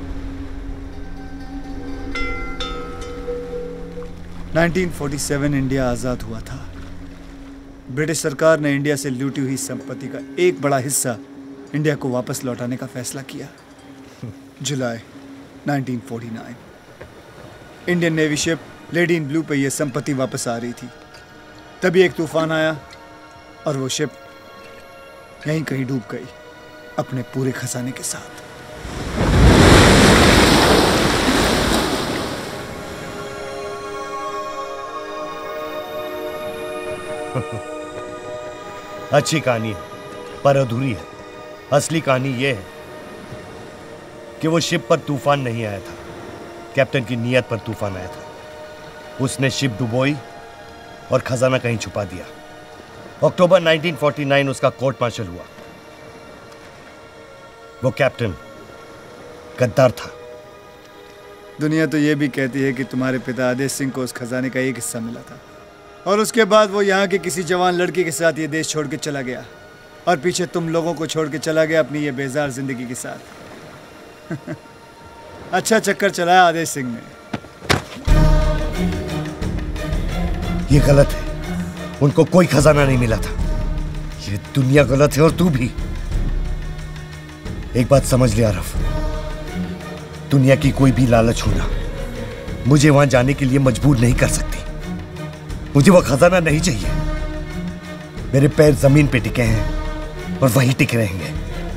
1947 इंडिया आजाद हुआ था। ब्रिटिश सरकार ने इंडिया से लूटी हुई संपत्ति का एक बड़ा हिस्सा इंडिया को वापस लौटाने का फैसला किया। जुलाई 1949 Indian navy ship lady in blue पे यह संपत्ति वापस आ रही थी। तभी एक तूफान आया और वो शिप यहीं कहीं डूब गई अपने पूरे खजाने के साथ। अच्छी कहानी है पर अधूरी है। असली कहानी यह है कि वो शिप पर तूफान नहीं आया था, कैप्टन की नीयत पर तूफान आया था। उसने शिप डुबोई और खजाना कहीं छुपा दिया। अक्टूबर 1949 उसका कोर्ट मार्शल हुआ। वो कैप्टन गद्दार था। दुनिया तो ये भी कहती है कि तुम्हारे पिता आदेश सिंह को उस खजाने का एक हिस्सा मिला था, और उसके बाद वो यहाँ के किसी जवान लड़की के साथ ये देश छोड़ के चला गया, और पीछे तुम लोगों को छोड़ के चला गया अपनी ये बेजार जिंदगी के साथ। अच्छा चक्कर चलाया आदेश सिंह ने। ये गलत है, उनको कोई खजाना नहीं मिला था। ये दुनिया गलत है और तू भी। एक बात समझ ले आरफ, दुनिया की कोई भी लालच होना मुझे वहां जाने के लिए मजबूर नहीं कर सकती। मुझे वो खजाना नहीं चाहिए। मेरे पैर जमीन पे टिके हैं और वहीं टिके रहेंगे।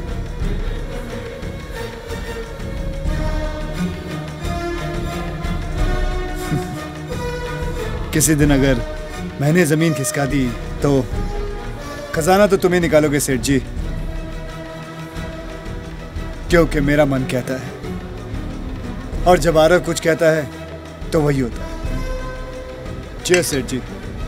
किसी दिन अगर मैंने जमीन खिसका दी तो खजाना तो तुम्हें निकालोगे सेठ जी, क्योंकि मेरा मन कहता है, और जब आरव कुछ कहता है तो वही होता है। चीयर्स सेठ जी।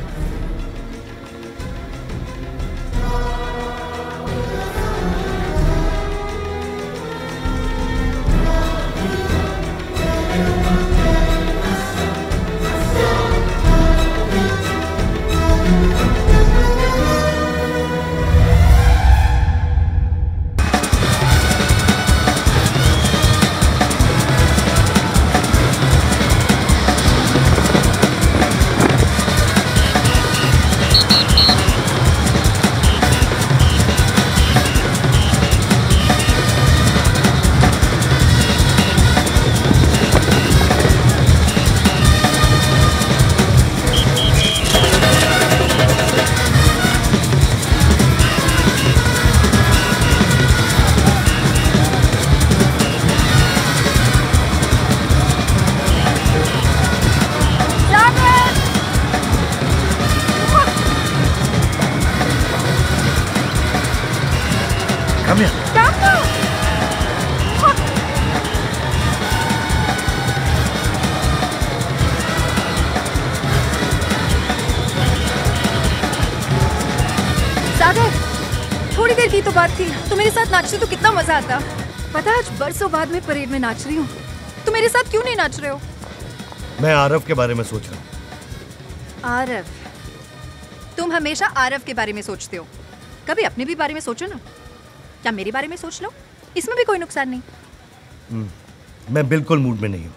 थोड़ी देर की तो बात थी, तो मेरे साथ नाचते तो कितना मजा आता। पता है आज बरसों बाद में परेड में नाच रही हूँ, तो मेरे साथ क्यों नहीं नाच रहे हो? मैं आरव के बारे में सोच रहा हूँ। आरव? तुम हमेशा आरव के बारे में सोचते हो, कभी अपने भी बारे में सोचो ना। क्या मेरे बारे में सोच लो, इसमें भी कोई नुकसान नहीं। मैं बिल्कुल मूड में नहीं हूँ।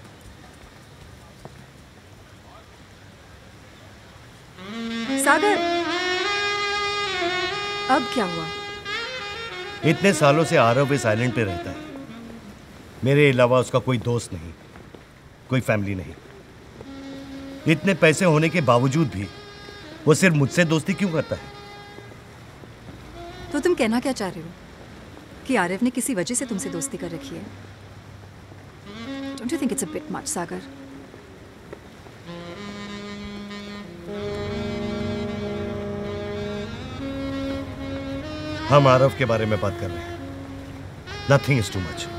सागर, अब क्या हुआ? इतने सालों से आरव इस आइलैंड पे रहता है। मेरे अलावा उसका कोई दोस्त नहीं, कोई फैमिली नहीं। इतने पैसे होने के बावजूद भी वो सिर्फ मुझसे दोस्ती क्यों करता है? तो तुम कहना क्या चाह रहे हो कि आरव ने किसी वजह से तुमसे दोस्ती कर रखी है? Don't you think it's a bit much, सागर? हम आरव के बारे में बात कर रहे हैं। Nothing is too much.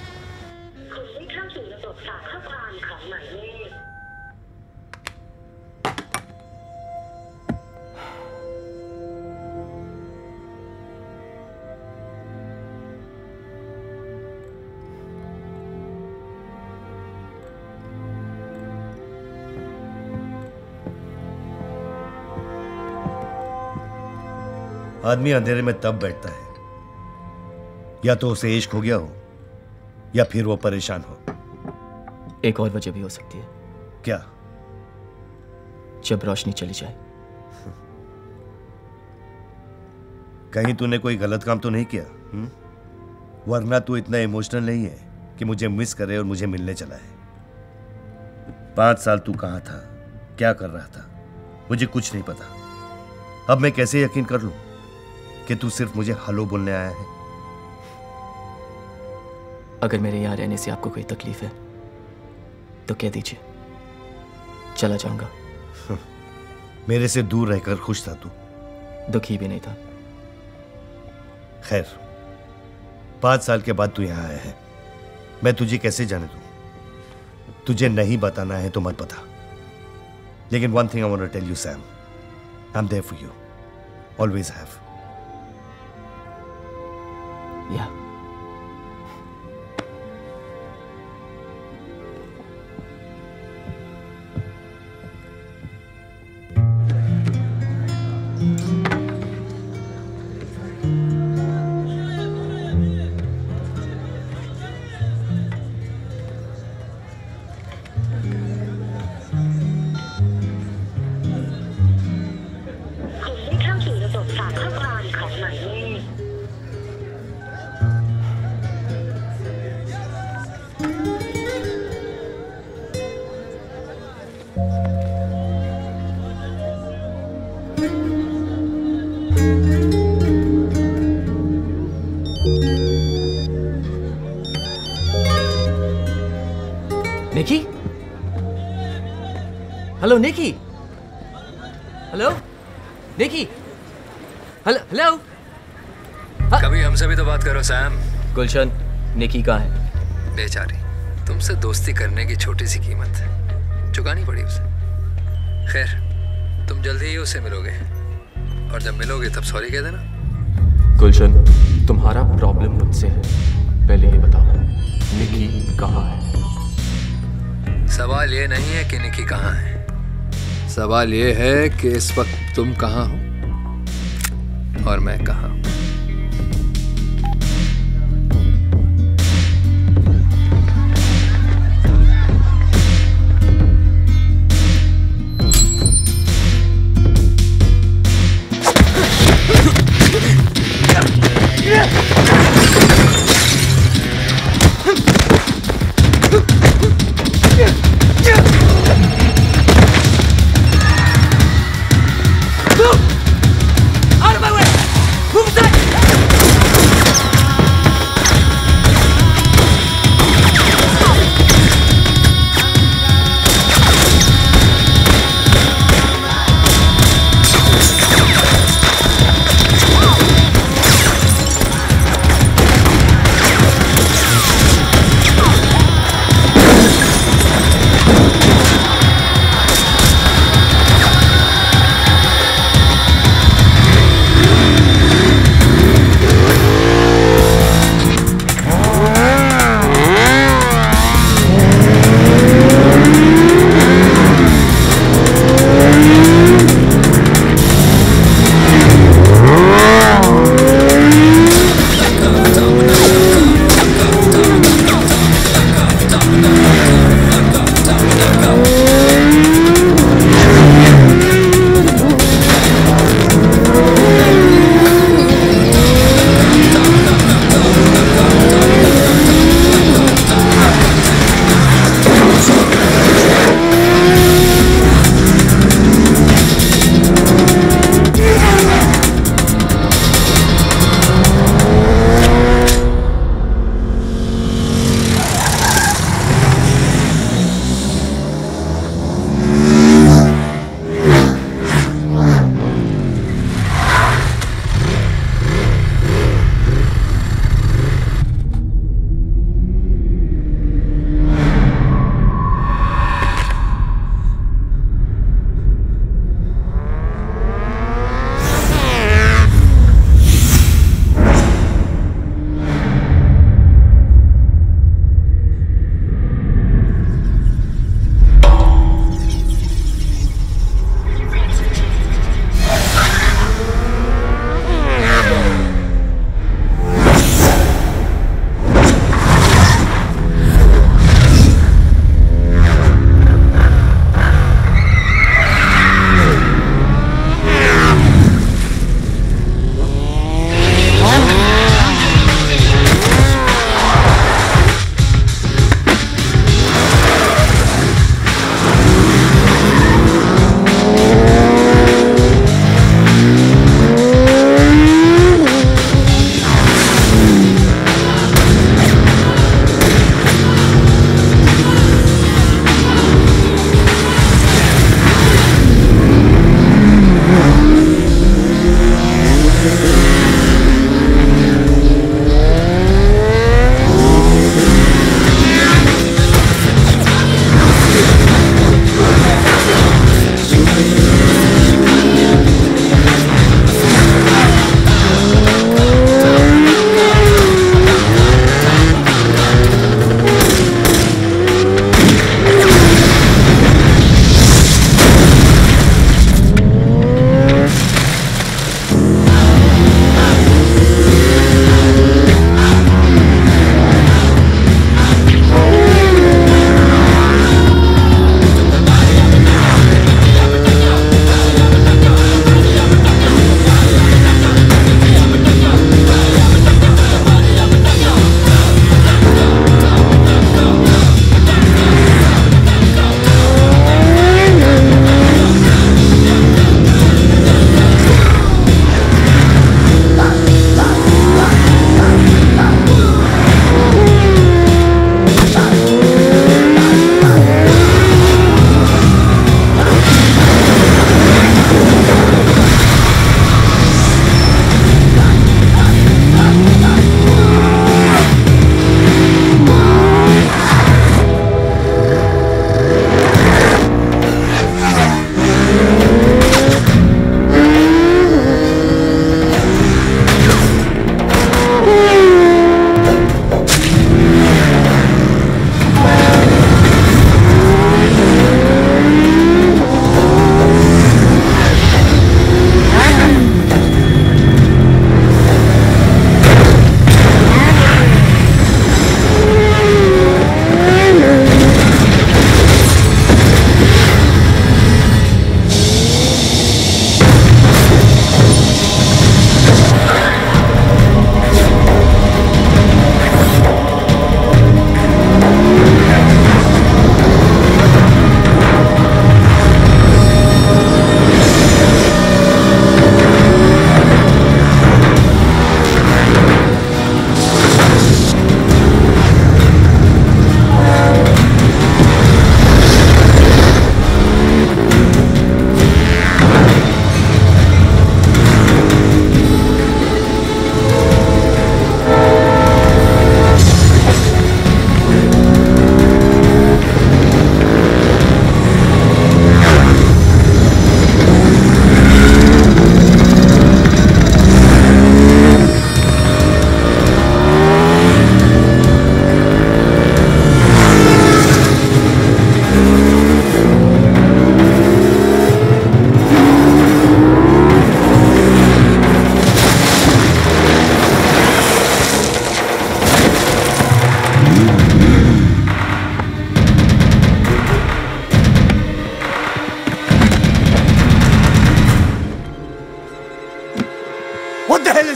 आदमी अंधेरे में तब बैठता है या तो उसे इश्क हो गया हो या फिर वो परेशान हो। एक और वजह भी हो सकती है। क्या? जब रोशनी चली जाए। कहीं तूने कोई गलत काम तो नहीं किया? वरना तू इतना इमोशनल नहीं है कि मुझे मिस करे और मुझे मिलने चला है। 5 साल तू कहां था, क्या कर रहा था, मुझे कुछ नहीं पता। अब मैं कैसे यकीन कर लूं कि तू सिर्फ मुझे हेलो बोलने आया है? अगर मेरे यहां रहने से आपको कोई तकलीफ है तो कह दीजिए, चला जाऊंगा। मेरे से दूर रहकर खुश था तू? दुखी भी नहीं था। खैर, 5 साल के बाद तू यहां आया है, मैं तुझे कैसे जाने दूं? तुझे नहीं बताना है तो मत बता। लेकिन one thing I want to tell you, Sam, I'm there for you. Always have. Yeah. Nikki? Hello Nikki? Hello Nikki? Hello hello? कभी हमसे भी तो बात करो सैम। गुलशन, निकी कहाँ है? बेचारी, तुमसे दोस्ती करने की छोटी सी कीमत चुकानी पड़ी उसे। खैर, तुम जल्दी ही उससे मिलोगे और जब मिलोगे तब सॉरी कह देना। गुलशन, तुम्हारा प्रॉब्लम मुझसे है, पहले ये बताओ निकी कहाँ है? सवाल ये नहीं है कि निकी कहाँ है, सवाल ये है कि इस वक्त तुम कहाँ हो और मैं कहाँ हूँ। Out of my way! Move aside!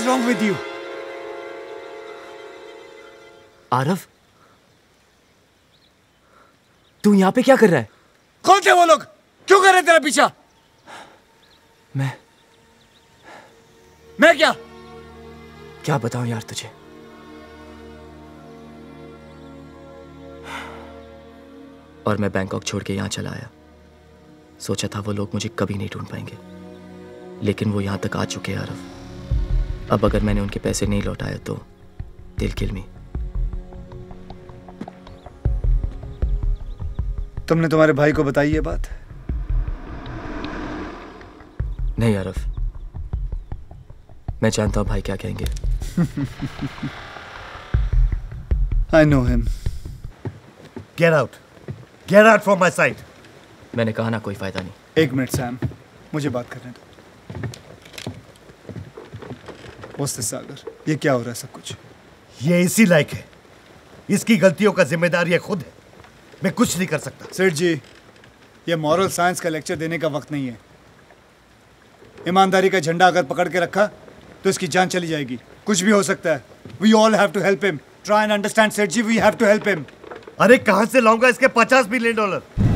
wrong with you? Aarav, तू यहाँ पे क्या कर रहा है? कौन थे वो लोग? क्यों कर रहे तेरा पीछा? मैं क्या बताऊं यार तुझे? और मैं बैंकॉक छोड़ के यहाँ चला आया। सोचा था वो लोग मुझे कभी नहीं ढूंढ पाएंगे, लेकिन वो यहाँ तक आ चुके हैं आरव। अब अगर मैंने उनके पैसे नहीं लौटाए तो they'll kill me। तुमने तुम्हारे भाई को बताई ये बात? नहीं आरव, मैं जानता हूं भाई क्या कहेंगे। I know him। Get out! Get out from my sight! मैंने कहा ना कोई फायदा नहीं। एक मिनट सैम, मुझे बात करने दो। What's this, सागर? ये क्या हो रहा है सब कुछ? ये इसी लायक है। इसकी गलतियों का जिम्मेदार ये खुद है। मैं कुछ नहीं कर सकता। सेठ जी, ये मॉरल साइंस का लेक्चर देने का वक्त नहीं है। ईमानदारी का झंडा अगर पकड़ के रखा तो इसकी जान चली जाएगी। कुछ भी हो सकता है। We all have to help him. Try and understand, सेठ जी, we have to help him। अरे कहां से लाऊंगा इसके $50 मिलियन?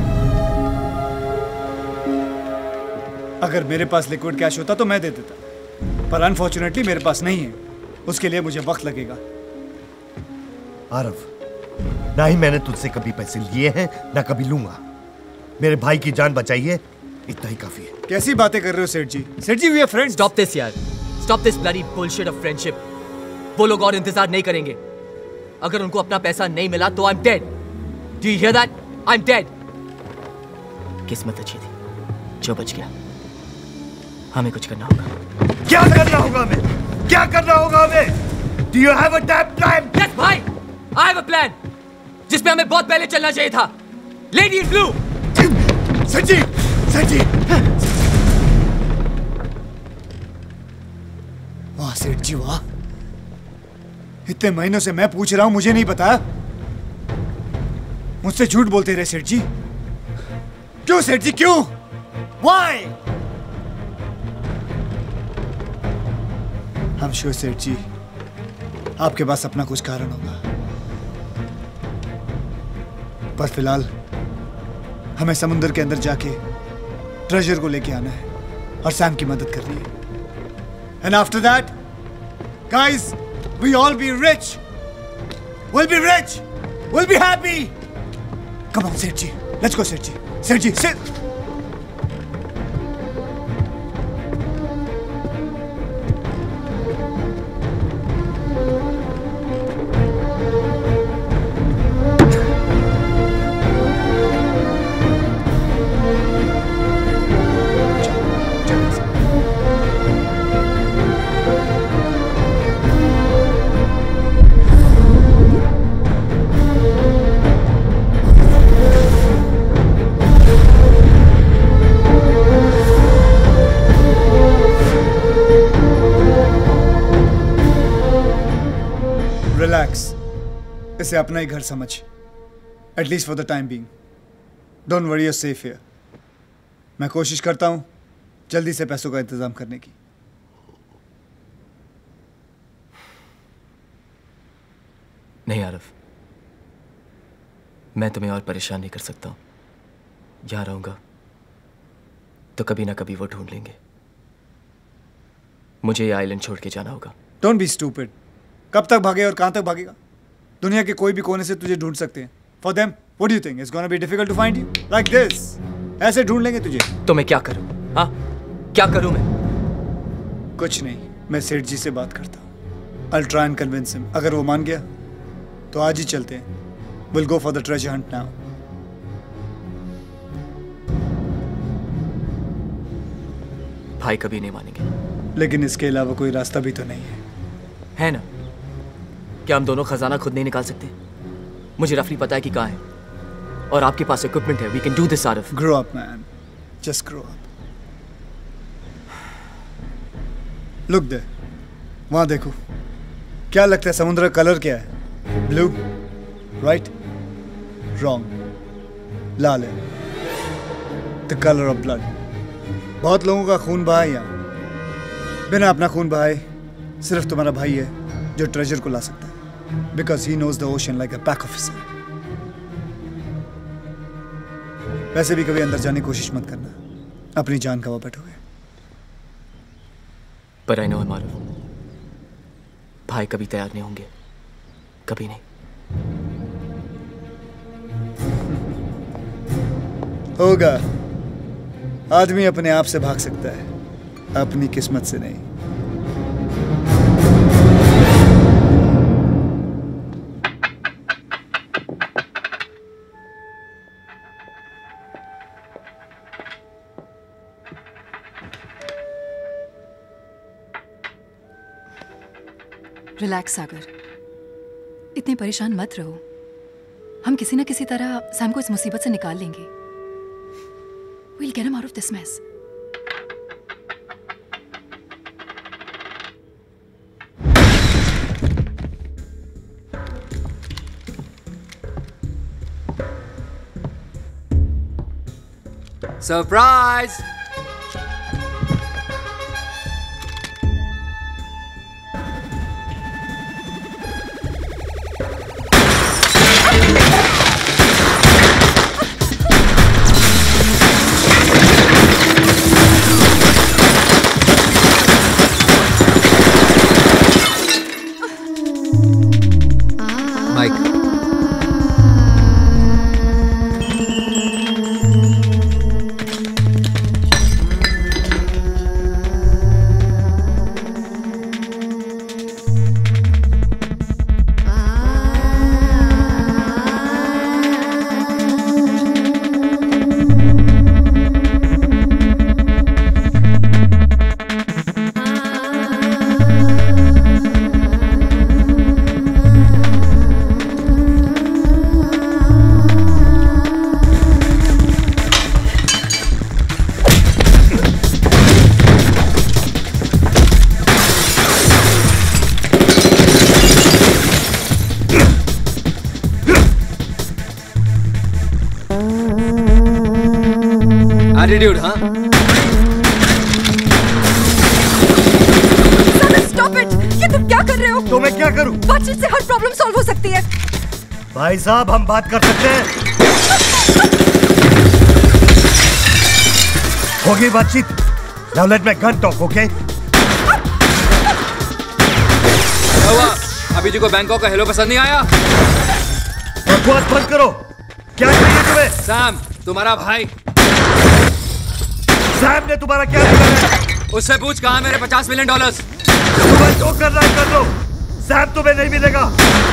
अगर मेरे पास लिक्विड कैश होता तो मैं दे देता, पर अनफॉर्चुनेटली मेरे पास नहीं है। उसके लिए मुझे वक्त लगेगा। आरव, ना ही मैंने तुझसे कभी पैसे लिए हैं ना कभी लूंगा। मेरे भाई की जान बचाइए, इतना ही काफी है। कैसी बातें कर रहे हो सेठ जी? सेठ जी, we are friends। Stop this यार। Stop this bloody bullshit of friendship। वो लोग और इंतजार नहीं करेंगे। अगर उनको अपना पैसा नहीं मिला तो I'm dead। Do you hear that? I'm dead। किस्मत अच्छी थी जो बच गया। हमें कुछ करना होगा। क्या करना होगा हमें? क्या करना होगा हमें? Do you have a damn plan? Yes भाई, I have a plan। जिसमें हमें बहुत पहले चलना चाहिए था। Lady in blue। सच्ची, सच्ची। वाह सेठ जी वाह, इतने महीनों से मैं पूछ रहा हूं, मुझे नहीं पता। मुझसे झूठ बोलते रहे सेठ जी। क्यों सेठ जी, क्यों? Why? I'm sure सेठ जी, आपके पास अपना कुछ कारण होगा, पर फिलहाल हमें समुद्र के अंदर जाके ट्रेजर को लेके आना है और सैम की मदद करनी है। And after that, guys, we all be rich. We'll be rich. We'll be happy. Come on, Sergi. Let's go, Sergi. Sergi, sit. इसे अपना ही घर समझ, at least for the time being. Don't worry, you are safe here. मैं कोशिश करता हूं जल्दी से पैसों का इंतजाम करने की। नहीं आरव, मैं तुम्हें और परेशान नहीं कर सकता हूं। यहां रहूंगा तो कभी ना कभी वो ढूंढ लेंगे। मुझे ये आइलैंड छोड़ के जाना होगा। Don't be stupid. कब तक भागे और कहां तक भागेगा? दुनिया के कोई भी कोने से तुझे ढूंढ सकते हैं। For them, what do you think? It's gonna be difficult to find you like this? ऐसे ढूंढ लेंगे तुझे। तो मैं क्या करूं? हाँ, क्या करूं मैं? कुछ नहीं, मैं सेठ जी से बात करता हूँ। I'll try and convince him। अगर वो मान गया तो आज ही चलते हैं। We'll go for the treasure hunt now। भाई कभी नहीं मानेंगे। लेकिन इसके अलावा कोई रास्ता भी तो नहीं है ना? क्या हम दोनों खजाना खुद नहीं निकाल सकते? मुझे रफली पता है कि कहाँ है, और आपके पास इक्विपमेंट है। We can do this, Arif. Grow up, man। Just grow up। Look there। वहाँ देखो। क्या लगता है समुद्र का कलर क्या है? ब्लू? राइट? रॉन्ग। लाल है। The colour of blood. बहुत लोगों का खून बहा है यहाँ। बिना अपना खून बहाए सिर्फ तुम्हारा भाई है जो ट्रेजर को ला सकता है, because he knows the ocean like a back officer. वैसे भी कभी अंदर जाने की कोशिश मत करना, अपनी जान गवा बैठोगे। पर आई नो मालूम, भाई कभी तैयार नहीं होंगे, कभी नहीं। होगा। आदमी अपने आप से भाग सकता है, अपनी किस्मत से नहीं। रिलैक्स सागर, इतने परेशान मत रहो। हम किसी न किसी तरह सैम को इस मुसीबत से निकाल लेंगे। We'll get him out of this mess. Surprise! Attitude, हाँ? Stop it! ये तुम क्या कर रहे हो? तो मैं क्या करूं? बातचीत से हर प्रॉब्लम सॉल्व हो सकती है। भाई साहब, हम बात कर सकते हैं। होगी बातचीत। Now let my gun talk, okay? क्या हुआ? अभी जी को बैंकॉक का हेलो पसंद नहीं आया? बकवास बंद करो। क्या चाहिए तुम्हें? सैम, तुम्हारा भाई। सैम ने तुम्हारा क्या किया? उससे पूछ कहाँ मेरे $50 मिलियन। तुम्हें जो करना है कर लो। सैम तुम्हें नहीं मिलेगा।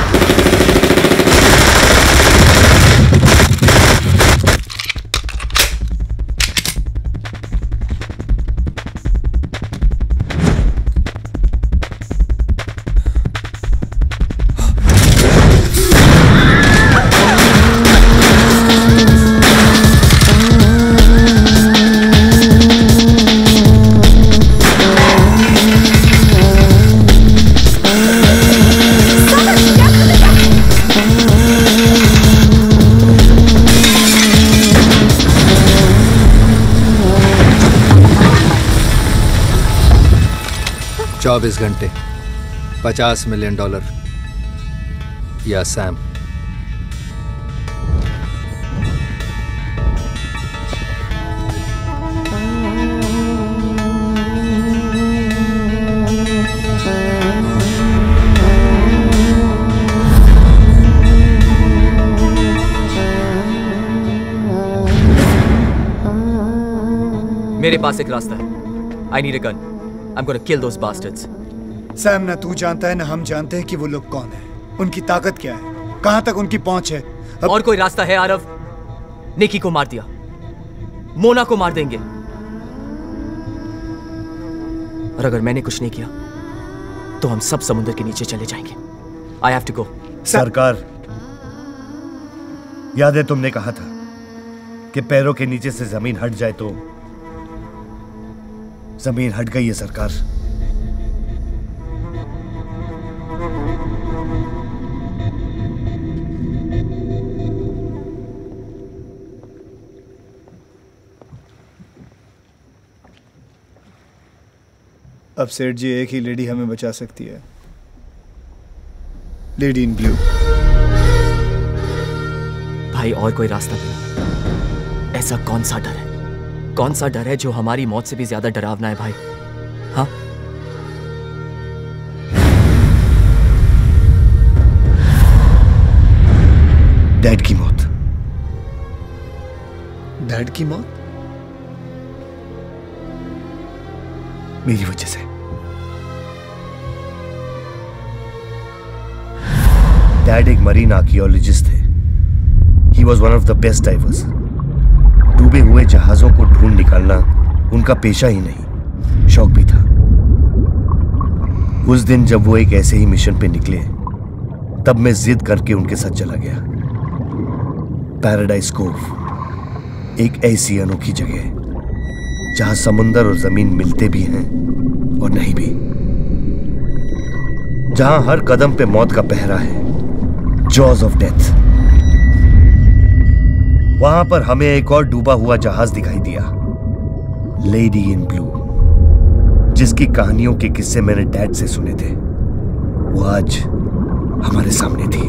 $24 घंटे, $50 मिलियन या सैम। मेरे पास एक रास्ता है। I need a gun. I'm gonna kill those bastards. Sam, ना तू जानता है ना हम जानते हैं कि वो लोग कौन हैं, उनकी ताकत क्या है, कहां तक उनकी पहुंच है। और कोई रास्ता है आरव? निकी को मार दिया, मोना को मार देंगे, और अगर मैंने कुछ नहीं किया तो हम सब समुद्र के नीचे चले जाएंगे। I have to go. सरकार, याद है तुमने कहा था कि पैरों के नीचे से जमीन हट जाए तो जमीन हट गई है सरकार। अब सेठ जी एक ही लेडी हमें बचा सकती है, लेडी इन ब्लू। भाई और कोई रास्ता नहीं। ऐसा कौन सा डर है, कौन सा डर है जो हमारी मौत से भी ज्यादा डरावना है भाई? हाँ, डैड की मौत। डैड की मौत मेरी वजह से। डैड एक मरीन आर्कियोलॉजिस्ट थे। He was one of the best divers. डूबे हुए जहाजों को ढूंढ निकालना उनका पेशा ही नहीं, शौक भी था। उस दिन जब वो एक ऐसे ही मिशन पे निकले, तब मैं जिद करके उनके साथ चला गया। पैराडाइज कोव एक ऐसी अनोखी जगह है जहां समुंदर और जमीन मिलते भी हैं और नहीं भी, जहां हर कदम पे मौत का पहरा है, जॉज ऑफ डेथ। वहां पर हमें एक और डूबा हुआ जहाज दिखाई दिया, लेडी इन ब्लू, जिसकी कहानियों के किस्से मैंने डैड से सुने थे। वो आज हमारे सामने थी।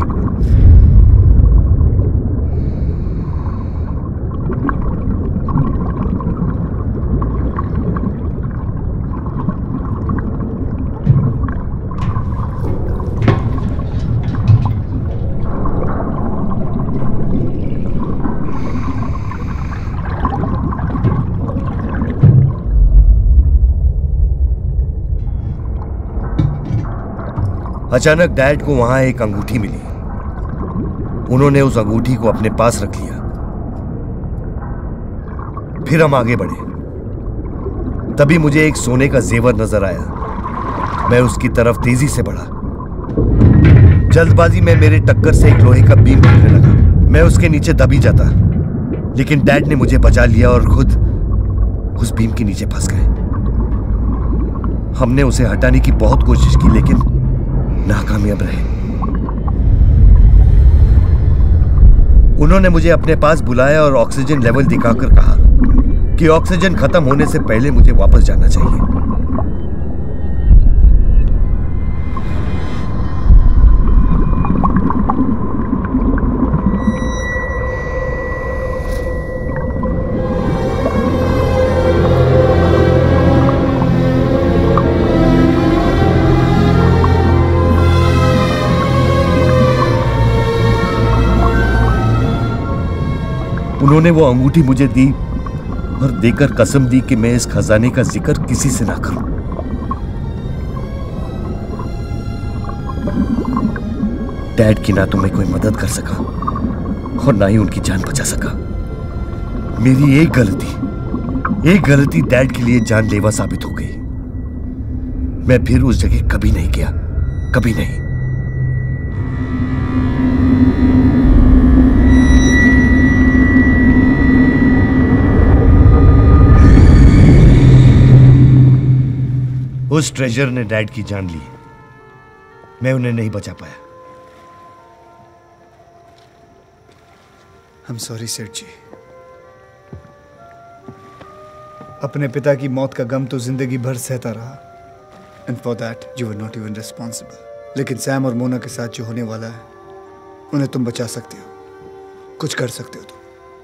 अचानक डैड को वहां एक अंगूठी मिली। उन्होंने उस अंगूठी को अपने पास रख लिया। फिर हम आगे बढ़े। तभी मुझे एक सोने का जेवर नजर आया। मैं उसकी तरफ तेजी से बढ़ा। जल्दबाजी में मेरे टक्कर से एक लोहे का बीम गिरने लगा। मैं उसके नीचे दबी जाता, लेकिन डैड ने मुझे बचा लिया और खुद उस बीम के नीचे फंस गए। हमने उसे हटाने की बहुत कोशिश की, लेकिन नाकामयाब रहे। उन्होंने मुझे अपने पास बुलाया और ऑक्सीजन लेवल दिखाकर कहा कि ऑक्सीजन खत्म होने से पहले मुझे वापस जाना चाहिए। उन्होंने वो अंगूठी मुझे दी और देकर कसम दी कि मैं इस खजाने का जिक्र किसी से ना करूं। डैड की ना तो मैं कोई मदद कर सका और ना ही उनकी जान बचा सका। मेरी एक गलती डैड के लिए जानलेवा साबित हो गई। मैं फिर उस जगह कभी नहीं गया, कभी नहीं। उस ट्रेजर ने डैड की जान ली। मैं उन्हें नहीं बचा पाया। I'm sorry, सेठ जी। अपने पिता की मौत का गम तो जिंदगी भर सहता रहा, and for that you were not even responsible. लेकिन सैम और मोना के साथ जो होने वाला है, उन्हें तुम बचा सकते हो, कुछ कर सकते हो तुम।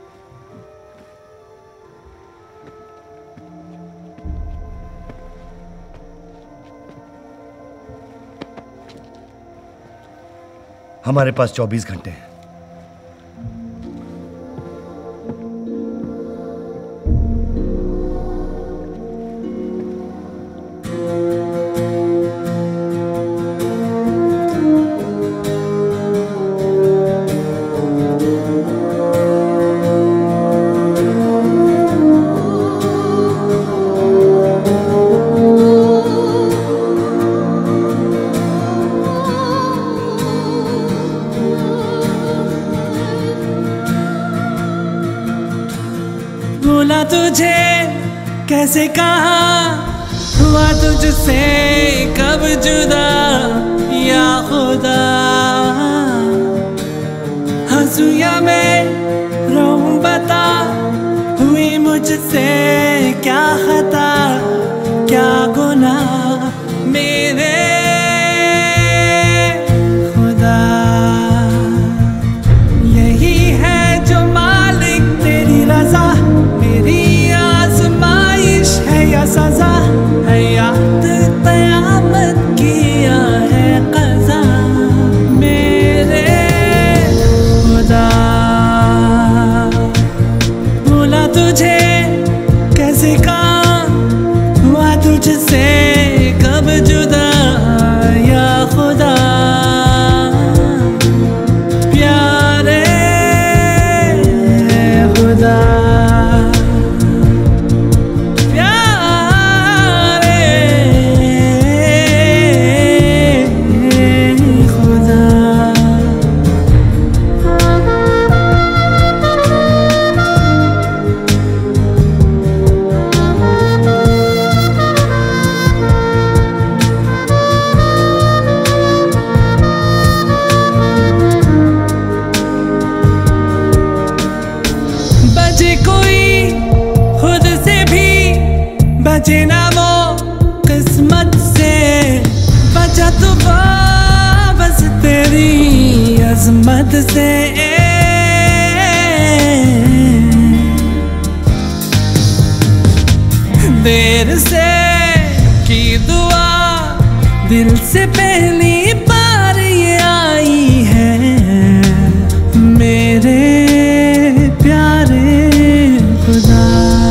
हमारे पास 24 घंटे हैं। भूला तुझे कैसे कहा, हुआ तुझसे कब जुदा या खुदा। हंसू या मैं रोऊं बता, हुई मुझसे क्या खता क्या गुनाह। मेरे खुदा यही है जो मालिक तेरी रजा, मेरी आजमाइश है या सजा, हयात क़यामत किया है क़ज़ा। मेरे खुदा भूला तुझे कैसे कहाँ, हुआ तुझसे कब जुदा या खुदा। प्यारे खुदा बचे ना वो किस्मत से, बचा तो बस तेरी अज़मत से। देर से की दुआ दिल से पहली बार ये आई है, मेरे प्यारे खुदा।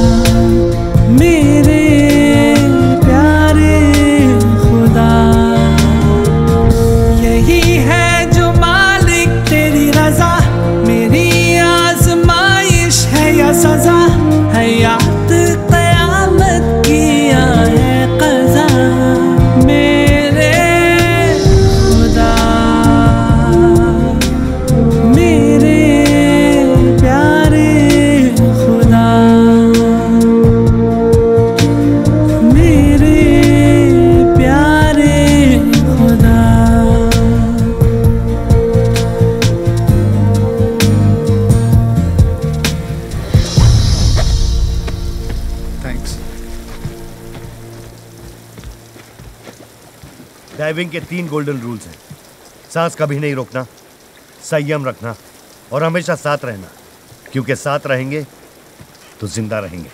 मेरे प्यारे खुदा यही है जो मालिक तेरी रजा, मेरी आजमाइश है या सजा, हयात क़यामत किया है क़ज़ा। मेरे खुदा मेरे प्यारे खुदा मेरे प्यारे खुदा। थैंक्स। डाइविंग के 3 गोल्डन रूल्स हैं। सांस कभी नहीं रोकना, संयम रखना और हमेशा साथ रहना, क्योंकि साथ रहेंगे तो जिंदा रहेंगे।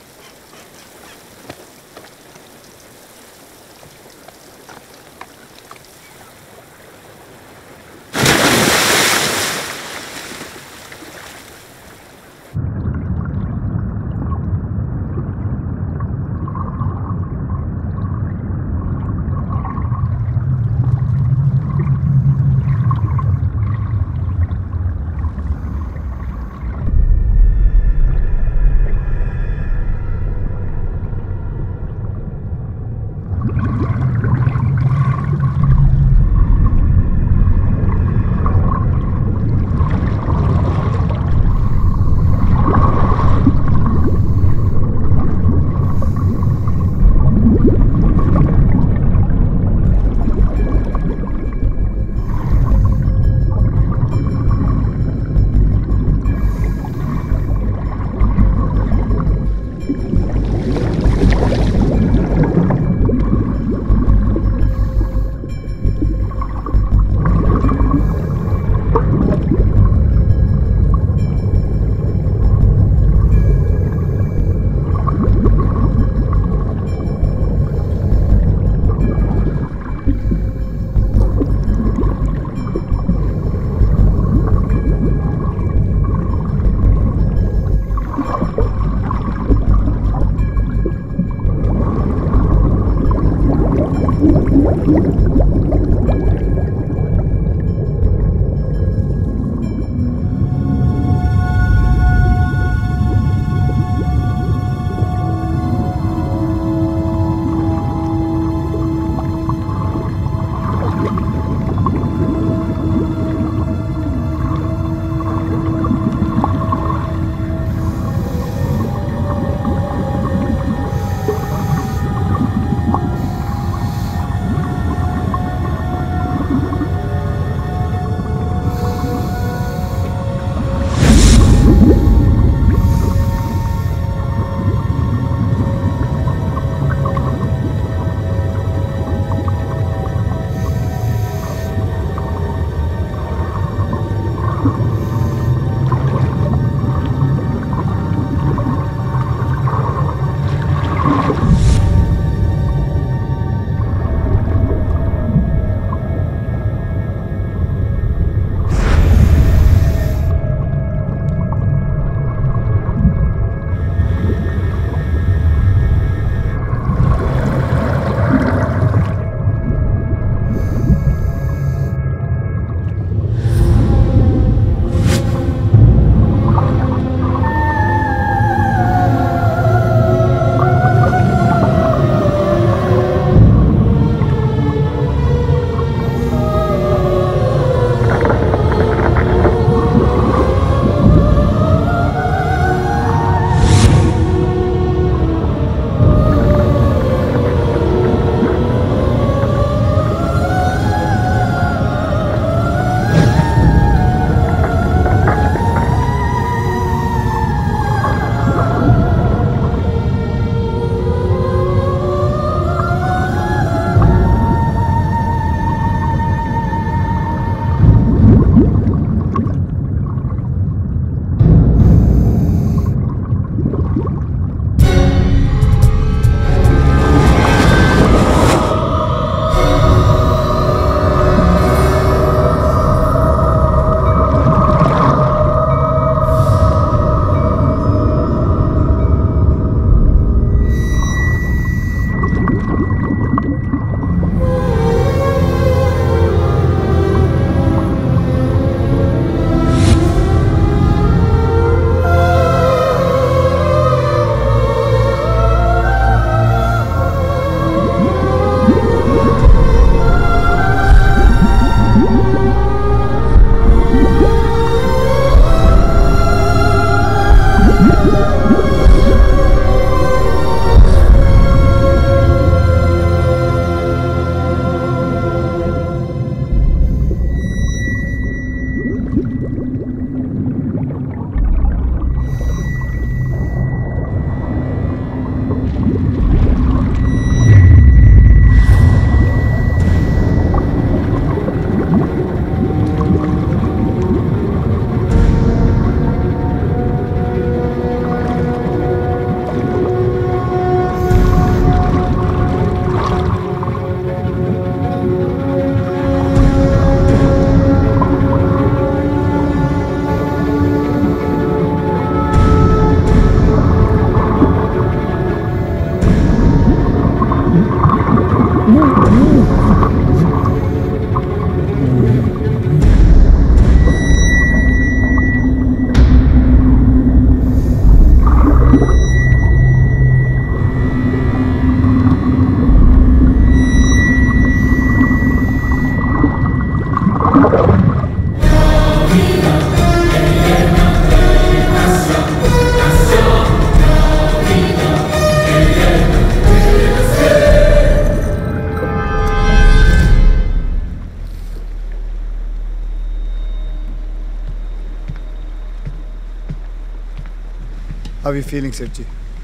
How are you feeling, Sirji?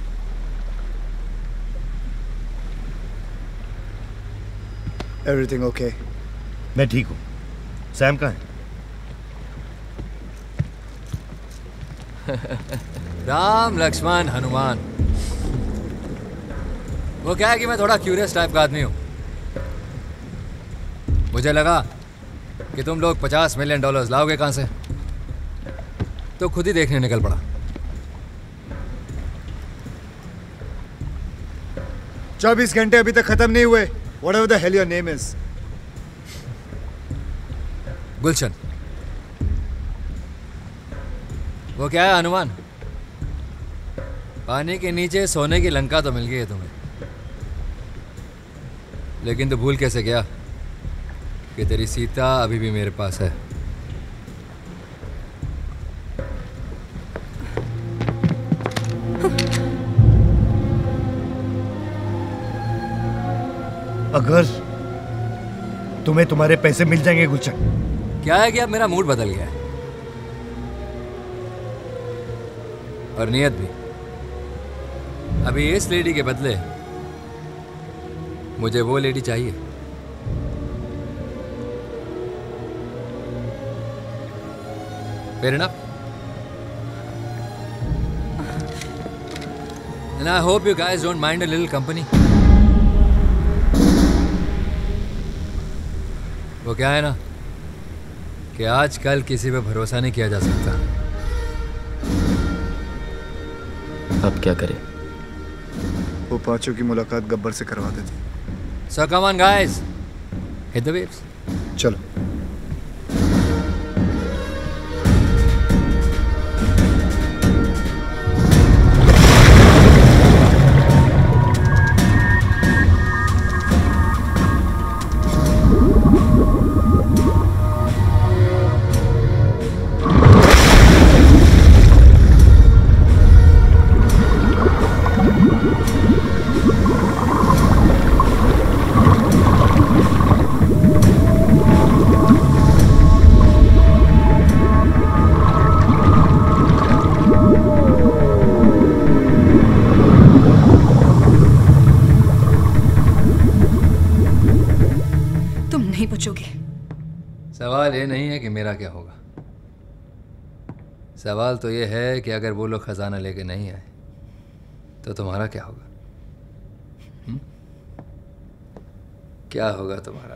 Everything okay? मैं ठीक हूँ। सैम कहाँ है? राम लक्ष्मण हनुमान। वो क्या है कि मैं थोड़ा क्यूरियस टाइप का आदमी हूँ। मुझे लगा कि तुम लोग $50 मिलियन लाओगे कहाँ से, तो खुद ही देखने निकल पड़ा। 24 घंटे अभी तक खत्म नहीं हुए। Whatever the hell your name is. गुलशन। वो क्या है हनुमान? पानी के नीचे सोने की लंका तो मिल गई है तुम्हें, लेकिन तो भूल कैसे गया कि तेरी सीता अभी भी मेरे पास है। अगर तुम्हें तुम्हारे पैसे मिल जाएंगे गुलशन। क्या है कि अब मेरा मूड बदल गया है, और नियत भी। अभी इस लेडी के बदले मुझे वो लेडी चाहिए। Fair enough? And I hope you guys don't mind a little company. वो क्या है ना कि आजकल किसी पे भरोसा नहीं किया जा सकता। अब क्या करें? वो पांचों की मुलाकात गब्बर से करवा देते। So come on guys, hit the waves. चलो। सवाल ये नहीं है कि मेरा क्या होगा, सवाल तो ये है कि अगर वो लोग खजाना लेके नहीं आए तो तुम्हारा क्या होगा? क्या होगा तुम्हारा?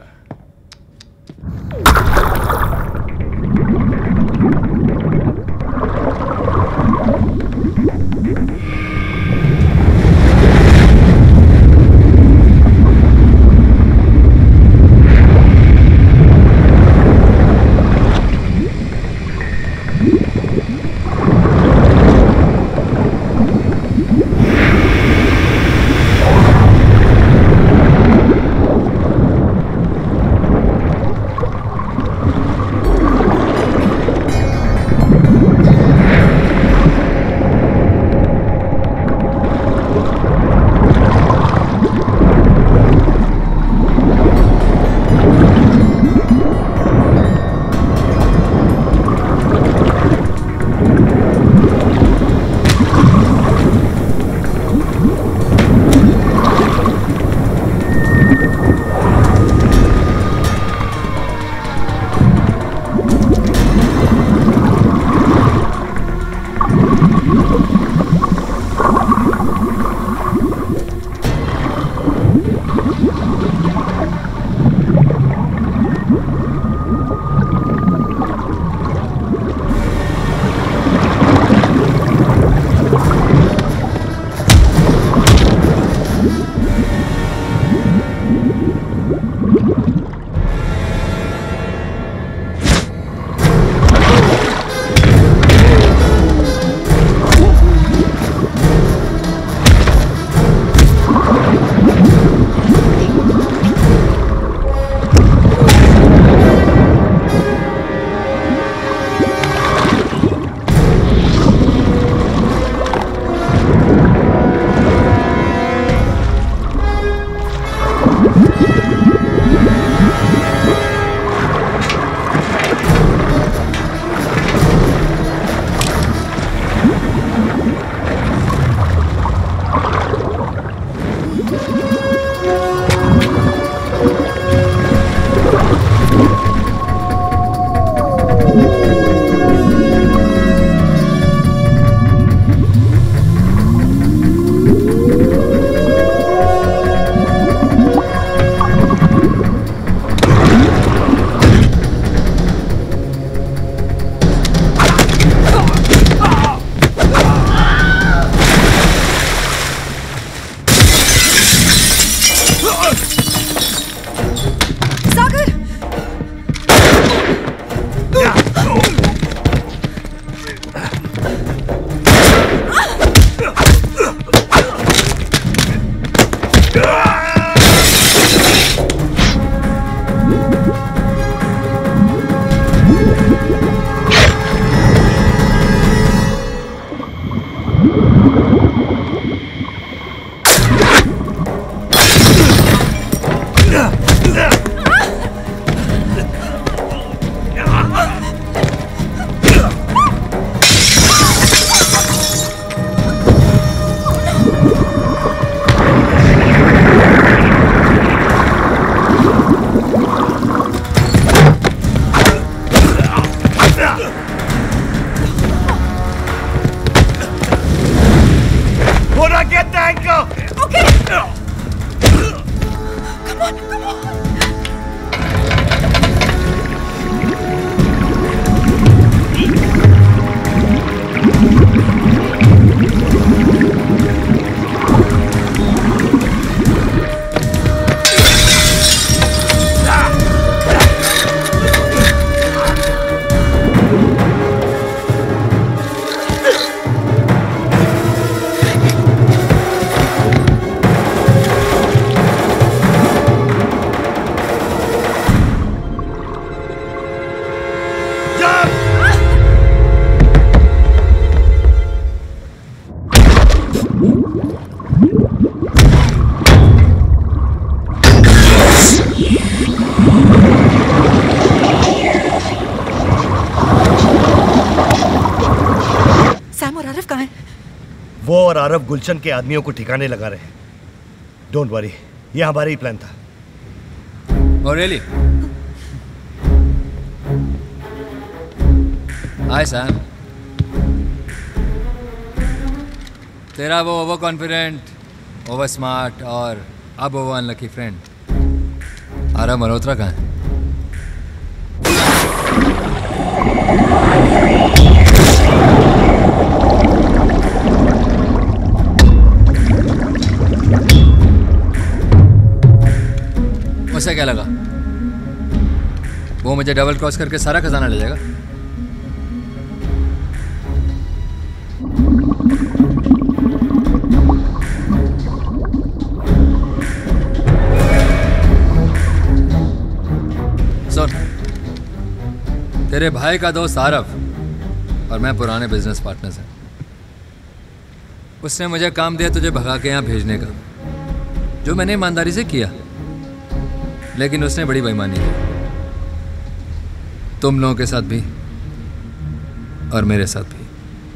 वो और आरव गुलशन के आदमियों को ठिकाने लगा रहे हैं। डोंट वरी, ये हमारा ही प्लान था। Oh really? Hi Sam. तेरा वो ओवर कॉन्फिडेंट, ओवर स्मार्ट और अब over unlucky friend Aarav Malhotra कहाँ है? उसे क्या लगा वो मुझे डबल क्रॉस करके सारा खजाना ले जाएगा? सुन, तेरे भाई का दोस्त आरव और मैं पुराने बिजनेस पार्टनर्स हैं। उसने मुझे काम दिया तुझे भगा के यहाँ भेजने का, जो मैंने ईमानदारी से किया, लेकिन उसने बड़ी बेईमानी की, तुम लोगों के साथ भी और मेरे साथ भी।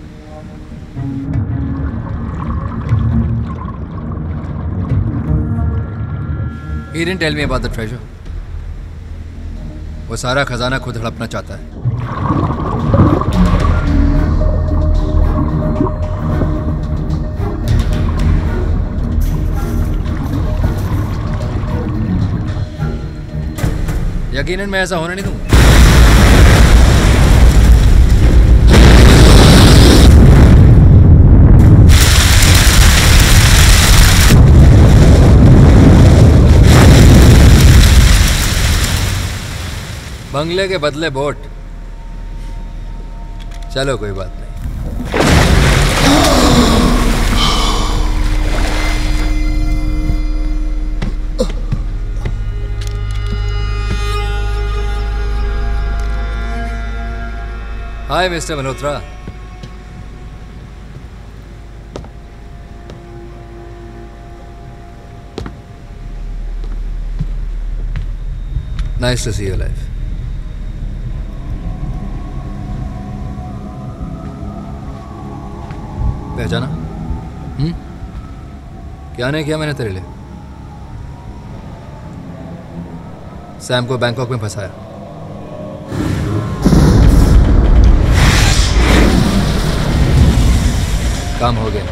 He didn't tell me about the treasure. वो सारा खजाना खुद हड़पना चाहता है। यकीनन मैं ऐसा होने नहीं दूंगा। बंगले के बदले बोट, चलो कोई बात नहीं। Hi, Mr. Malhotra. Nice to see you alive. पहचाना? क्या नहीं किया मैंने तेरे लिए? सैम को बैंकॉक में फंसाया। काम हो गया।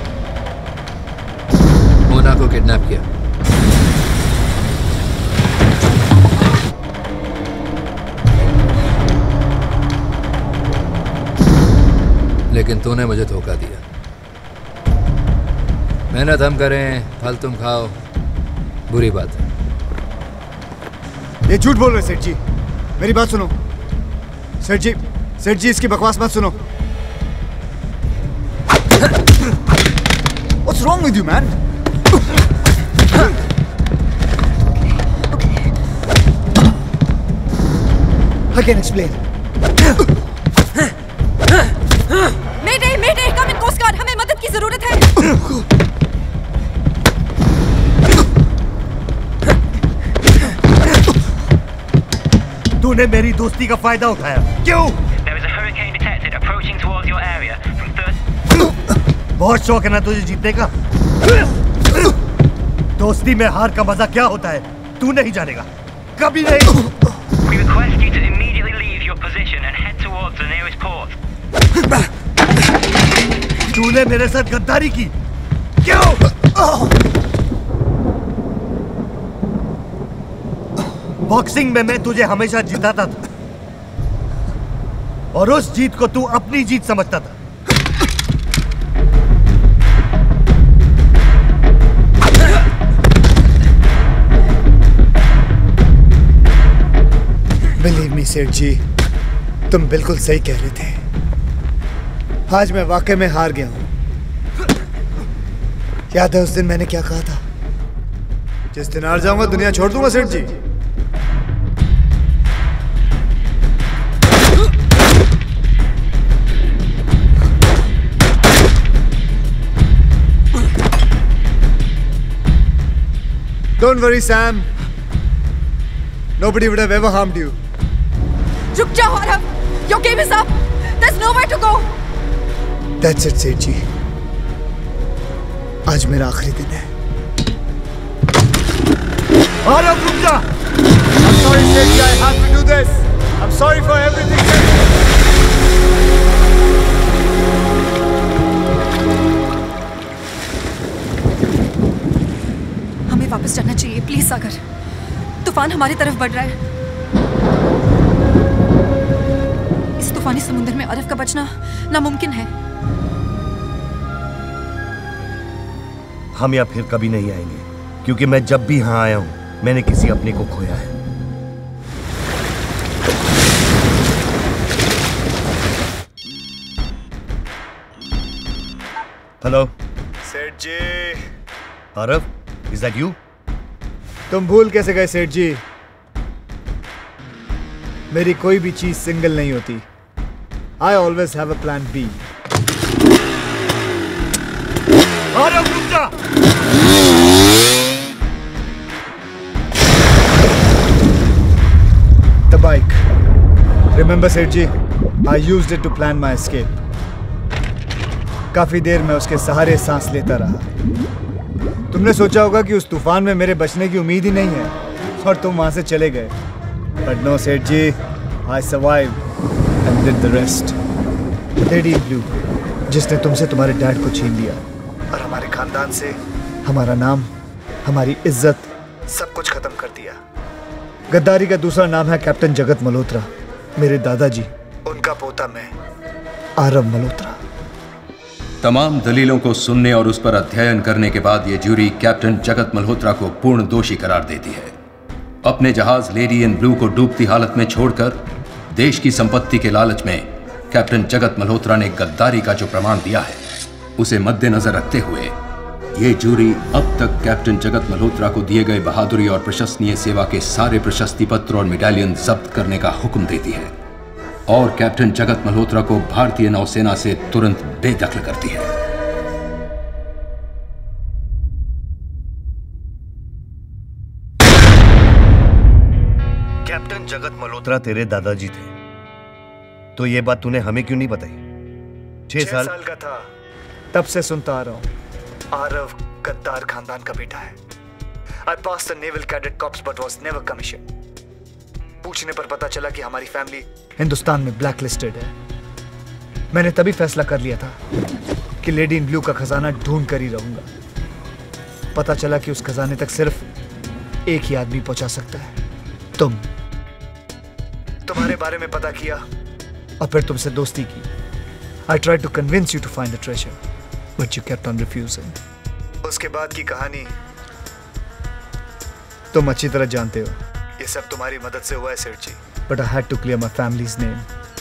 मोना को किडनैप किया। लेकिन तूने मुझे धोखा दिया। मेहनत हम करें, फल तुम खाओ, बुरी बात है। ये झूठ बोल रहे सेठ जी, मेरी बात सुनो। सेठ जी इसकी बकवास मत सुनो। What's wrong with you, man? I can explain. Mayday, come in, Coast Guard, हमें मदद की जरूरत है। तूने मेरी दोस्ती का फायदा उठाया, क्यों? There is a hurricane detected approaching towards your area from 30. बहुत शौक है ना तुझे जीतने का? दोस्ती में हार का मजा क्या होता है तू नहीं जानेगा, कभी नहीं। We request you to immediately leave your position and head towards the nearest port. तूने मेरे साथ गद्दारी की, क्यों? बॉक्सिंग में मैं तुझे हमेशा जिताता था और उस जीत को तू अपनी जीत समझता था। बिलीव मी सेठ जी, तुम बिल्कुल सही कह रहे थे। आज मैं वाकई में हार गया हूं। याद है उस दिन मैंने क्या कहा था? जिस दिन हार जाऊंगा दुनिया छोड़ दूंगा सेठ जी। Don't worry, Sam. Nobody would have ever harmed you. रुक जाओ Aarav, your game is up. There's nowhere to go. That's it, सेठ जी। आज मेरा आखिरी दिन है। आरव रुक जा। I'm sorry, सेठ जी, I have to do this. I'm sorry for everything. हमें वापस जाना चाहिए, प्लीज सागर। तूफान हमारी तरफ बढ़ रहा है। इस तूफानी समुद्र में आरव का बचना नामुमकिन है। हम यहाँ फिर कभी नहीं आएंगे, क्योंकि मैं जब भी यहाँ आया हूँ मैंने किसी अपने को खोया है। Hello Seth ji. Aarav, is that you? तुम भूल कैसे गए सेठ जी? मेरी कोई भी चीज सिंगल नहीं होती। I always have a plan B. Aarav रुक जा। The bike. Remember सेठ जी, I used it to plan my escape. काफी देर मैं उसके सहारे सांस लेता रहा। तुमने सोचा होगा कि उस तूफान में मेरे बचने की उम्मीद ही नहीं है और तुम वहां से चले गए। But no सेठ जी, I survived and did the rest. Lady in Blue, जिसने तुमसे तुम्हारे डैड को छीन लिया और हमारे खानदान से हमारा नाम, हमारी इज्जत, सब कुछ खत्म कर दिया। गद्दारी का दूसरा नाम है कैप्टन जगत मल्होत्रा। मेरे दादाजी, उनका पोता मैं, आरव मल्होत्रा। तमाम दलीलों को सुनने और उस पर अध्ययन करने के बाद ये ज्यूरी कैप्टन जगत मल्होत्रा को पूर्ण दोषी करार देती है। अपने जहाज लेडी इन ब्लू को डूबती हालत में छोड़कर देश की संपत्ति के लालच में कैप्टन जगत मल्होत्रा ने गद्दारी का जो प्रमाण दिया है, उसे मद्देनजर रखते हुए ये ज्यूरी अब तक कैप्टन जगत मल्होत्रा को दिए गए बहादुरी और प्रशंसनीय सेवा के सारे प्रशस्ति पत्र और मेडालियन जब्त करने का हुक्म देती है और कैप्टन जगत मल्होत्रा को भारतीय नौसेना से तुरंत बेदखल करती है। कैप्टन जगत मल्होत्रा तेरे दादाजी थे, तो ये बात तूने हमें क्यों नहीं बताई? 6 साल का था तब से सुनता आ रहा हूँ। आरव गद्दार खानदान का बेटा है। I passed the naval cadet corps but was never commissioned. पूछने पर पता चला कि हमारी फैमिली हिंदुस्तान में ब्लैक लिस्टेड है। मैंने तभी फैसला कर लिया था कि लेडी इन ब्लू का खजाना ढूंढ कर ही रहूंगा। पता चला कि उस खजाने तक सिर्फ एक ही आदमी पहुंचा सकता है, तुम। तुम्हारे बारे में पता किया और फिर तुमसे दोस्ती की। I tried to convince you to find the treasure, but you kept on refusing. उसके बाद की कहानी तुम अच्छी तरह जानते हो। ये सब तुम्हारी मदद से हुआ है सेठ जी। But I had to clear my family's name.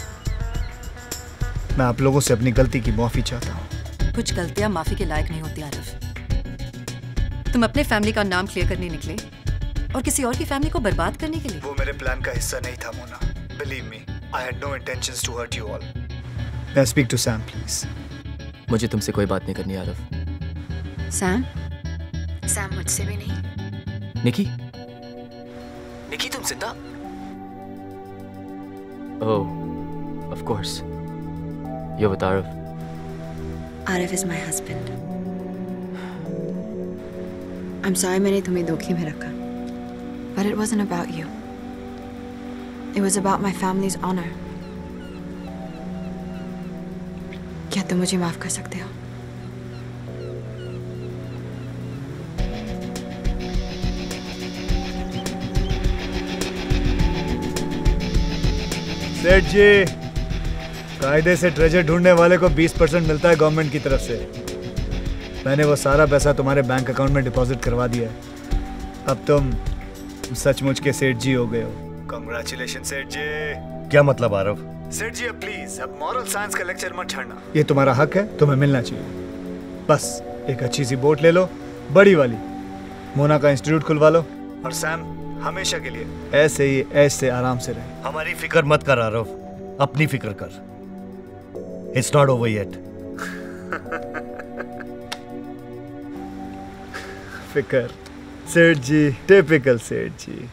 मैं आप लोगों से अपनी गलती की माफी चाहता हूँ। कुछ गलतियां माफी के लायक नहीं होती आरव। तुम अपने फैमिली का नाम क्लियर करने निकले और किसी और की फैमिली को बर्बाद करने के लिए। वो मेरे प्लान का हिस्सा नहीं था Mona. Believe me, I had no intentions to hurt you all. May I speak to Sam, please? मुझे तुमसे कोई बात नहीं करनी आरव। सैम मुझसे भी नहीं। निकी तुम जिंदा? ओह, of course. You're with Arif. Arif is my husband. I'm sorry मैंने तुम्हें धोखे में रखा. But it wasn't about you. It was about my family's honor. क्या तुम मुझे माफ कर सकते हो? सेठ जी, कायदे से ट्रेजर ढूंढने वाले को 20% मिलता है गवर्नमेंट की तरफ से। मैंने वो सारा पैसा तुम्हारे बैंक अकाउंट में डिपॉजिट करवा दिया है। अब तुम सचमुच के सेठ जी हो गए हो। कांग्रेचुलेशन सेठ जी। क्या मतलब आरव? सेठ जी अब प्लीज, अब मॉरल साइंस का लेक्चर मत छाड़ना। ये तुम्हारा हक है, तुम्हें मिलना चाहिए। बस एक अच्छी सी बोट ले लो, बड़ी वाली, मोना का इंस्टीट्यूट खुलवा लो, और सैम हमेशा के लिए ऐसे ही ऐसे आराम से रहे। हमारी फिक्र मत कर आरव, अपनी फिक्र कर। It's not over yet. फिक्र, सेठ जी, टिपिकल सेठ जी।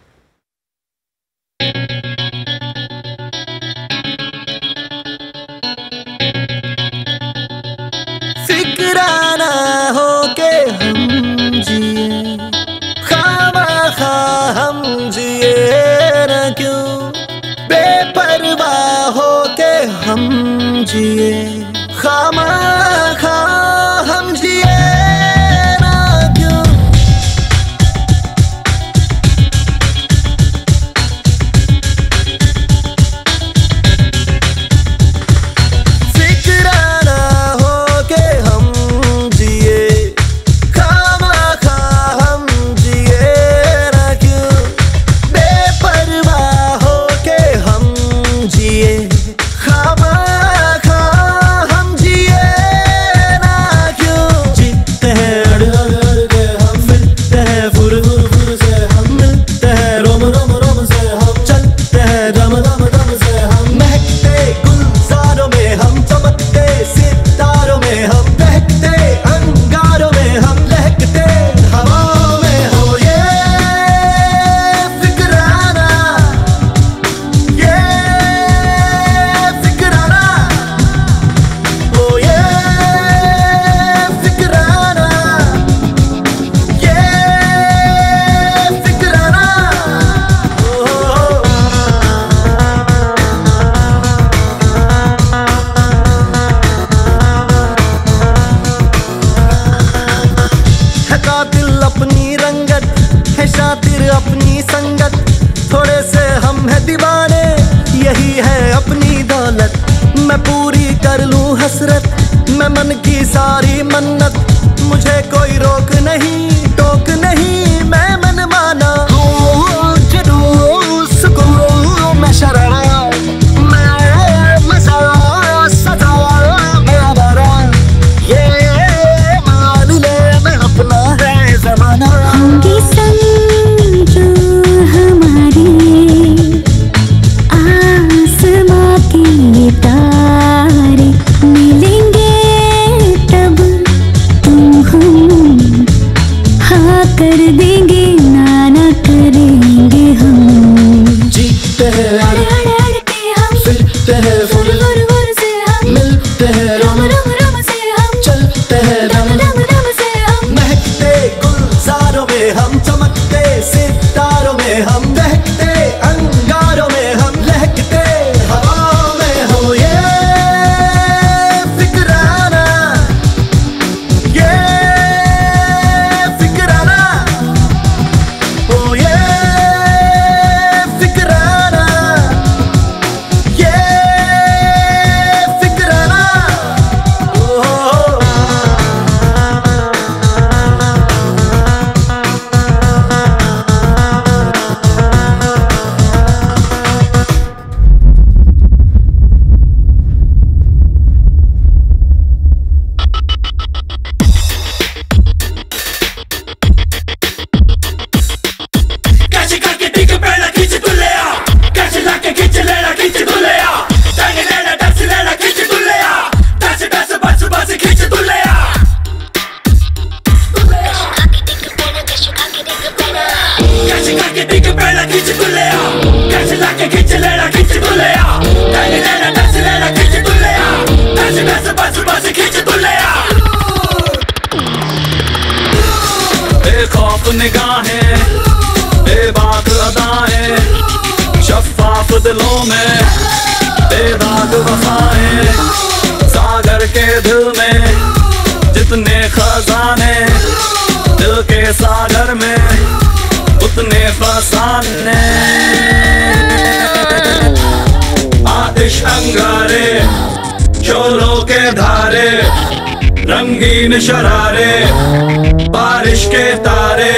फिक्राना हो के हम जिए, खामखा हम जिए न क्यों, बेपरवाह हो के हम जिए, खामखा हम जिए न क्यों। फिक्राना हो के हम जिए, खामखा हम जिए न क्यों, बेपरवाह हो के हम जिए, खामखा हम जिए ना क्यों। जीते हैं अड़ अड़ के हम, मिलते हैं फुर फुर फुर से हम, मिलते हैं रोम रोम रोम से हम, चलते हैं दम दम दम से हम, महकते गुलजारों में हम, चमकते सितारों में हम, बहते अंगारों में हम, लहकते हवाओं में हो। ये फिक्राना, ये फिक्राना, ओ ये फिक्राना, ये फिक्राना, है कातिल अपनी रंगत, है शातिर अपनी संगत, थोड़े से हम है दीवाने, यही है अपनी दौलत। मैं पूरी कर लूं हसरत, मैं मन की सारी मन्नत, मुझे कोई रोक नहीं टोक नहीं, मैं मन माना हूँ जुलूस को, मैं शराब, मैं मजा, सजा, मैं बरा, ये मान ले मैं अपना है जमाना। होंगी संजू हमारी आसमां के तारे, मिलेंगे तब तुम हम, हाँ कर देंगे ना ना करेंगे हम। जीते हैं अड़ अड़ अड़ के हम, फिरते हैं फुर फुर फुर से हम, मिलते हैं रम रम रम से हम, चलते हैं दम दम दम से हम, महकते गुलजारों में हम, चमकते सितारों में हम, बहते अंगारों में हम, लहकते हवाओं में हो। ये फिक्राना, ये फिक्राना, साफ निगाहें, बेबाक अदाएं, शफाफ दिलों में बेदाग वफाएं। सागर के दिल में जितने खजाने, दिल के सागर में उतने फसाने। आतिश अंगारे, शोलों के धारे, रंगीन शरारे, बारिश के तारे,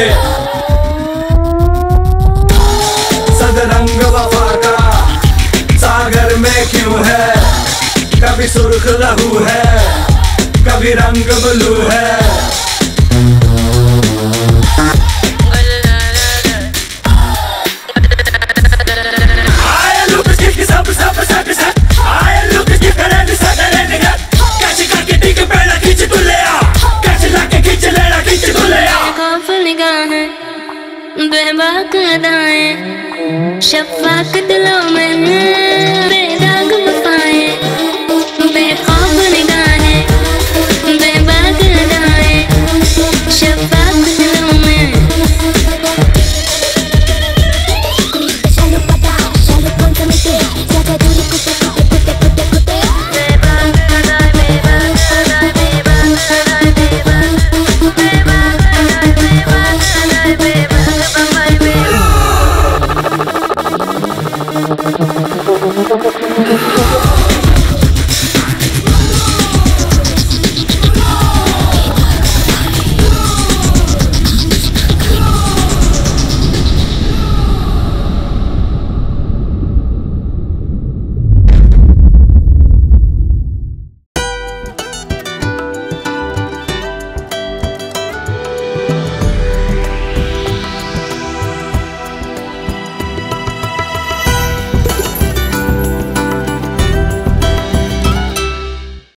सदरंग वफा का सागर में क्यों है? कभी सुर्ख लहू है, कभी रंग ब्लू है। बेबाक अदाएं, शफाक दिलों में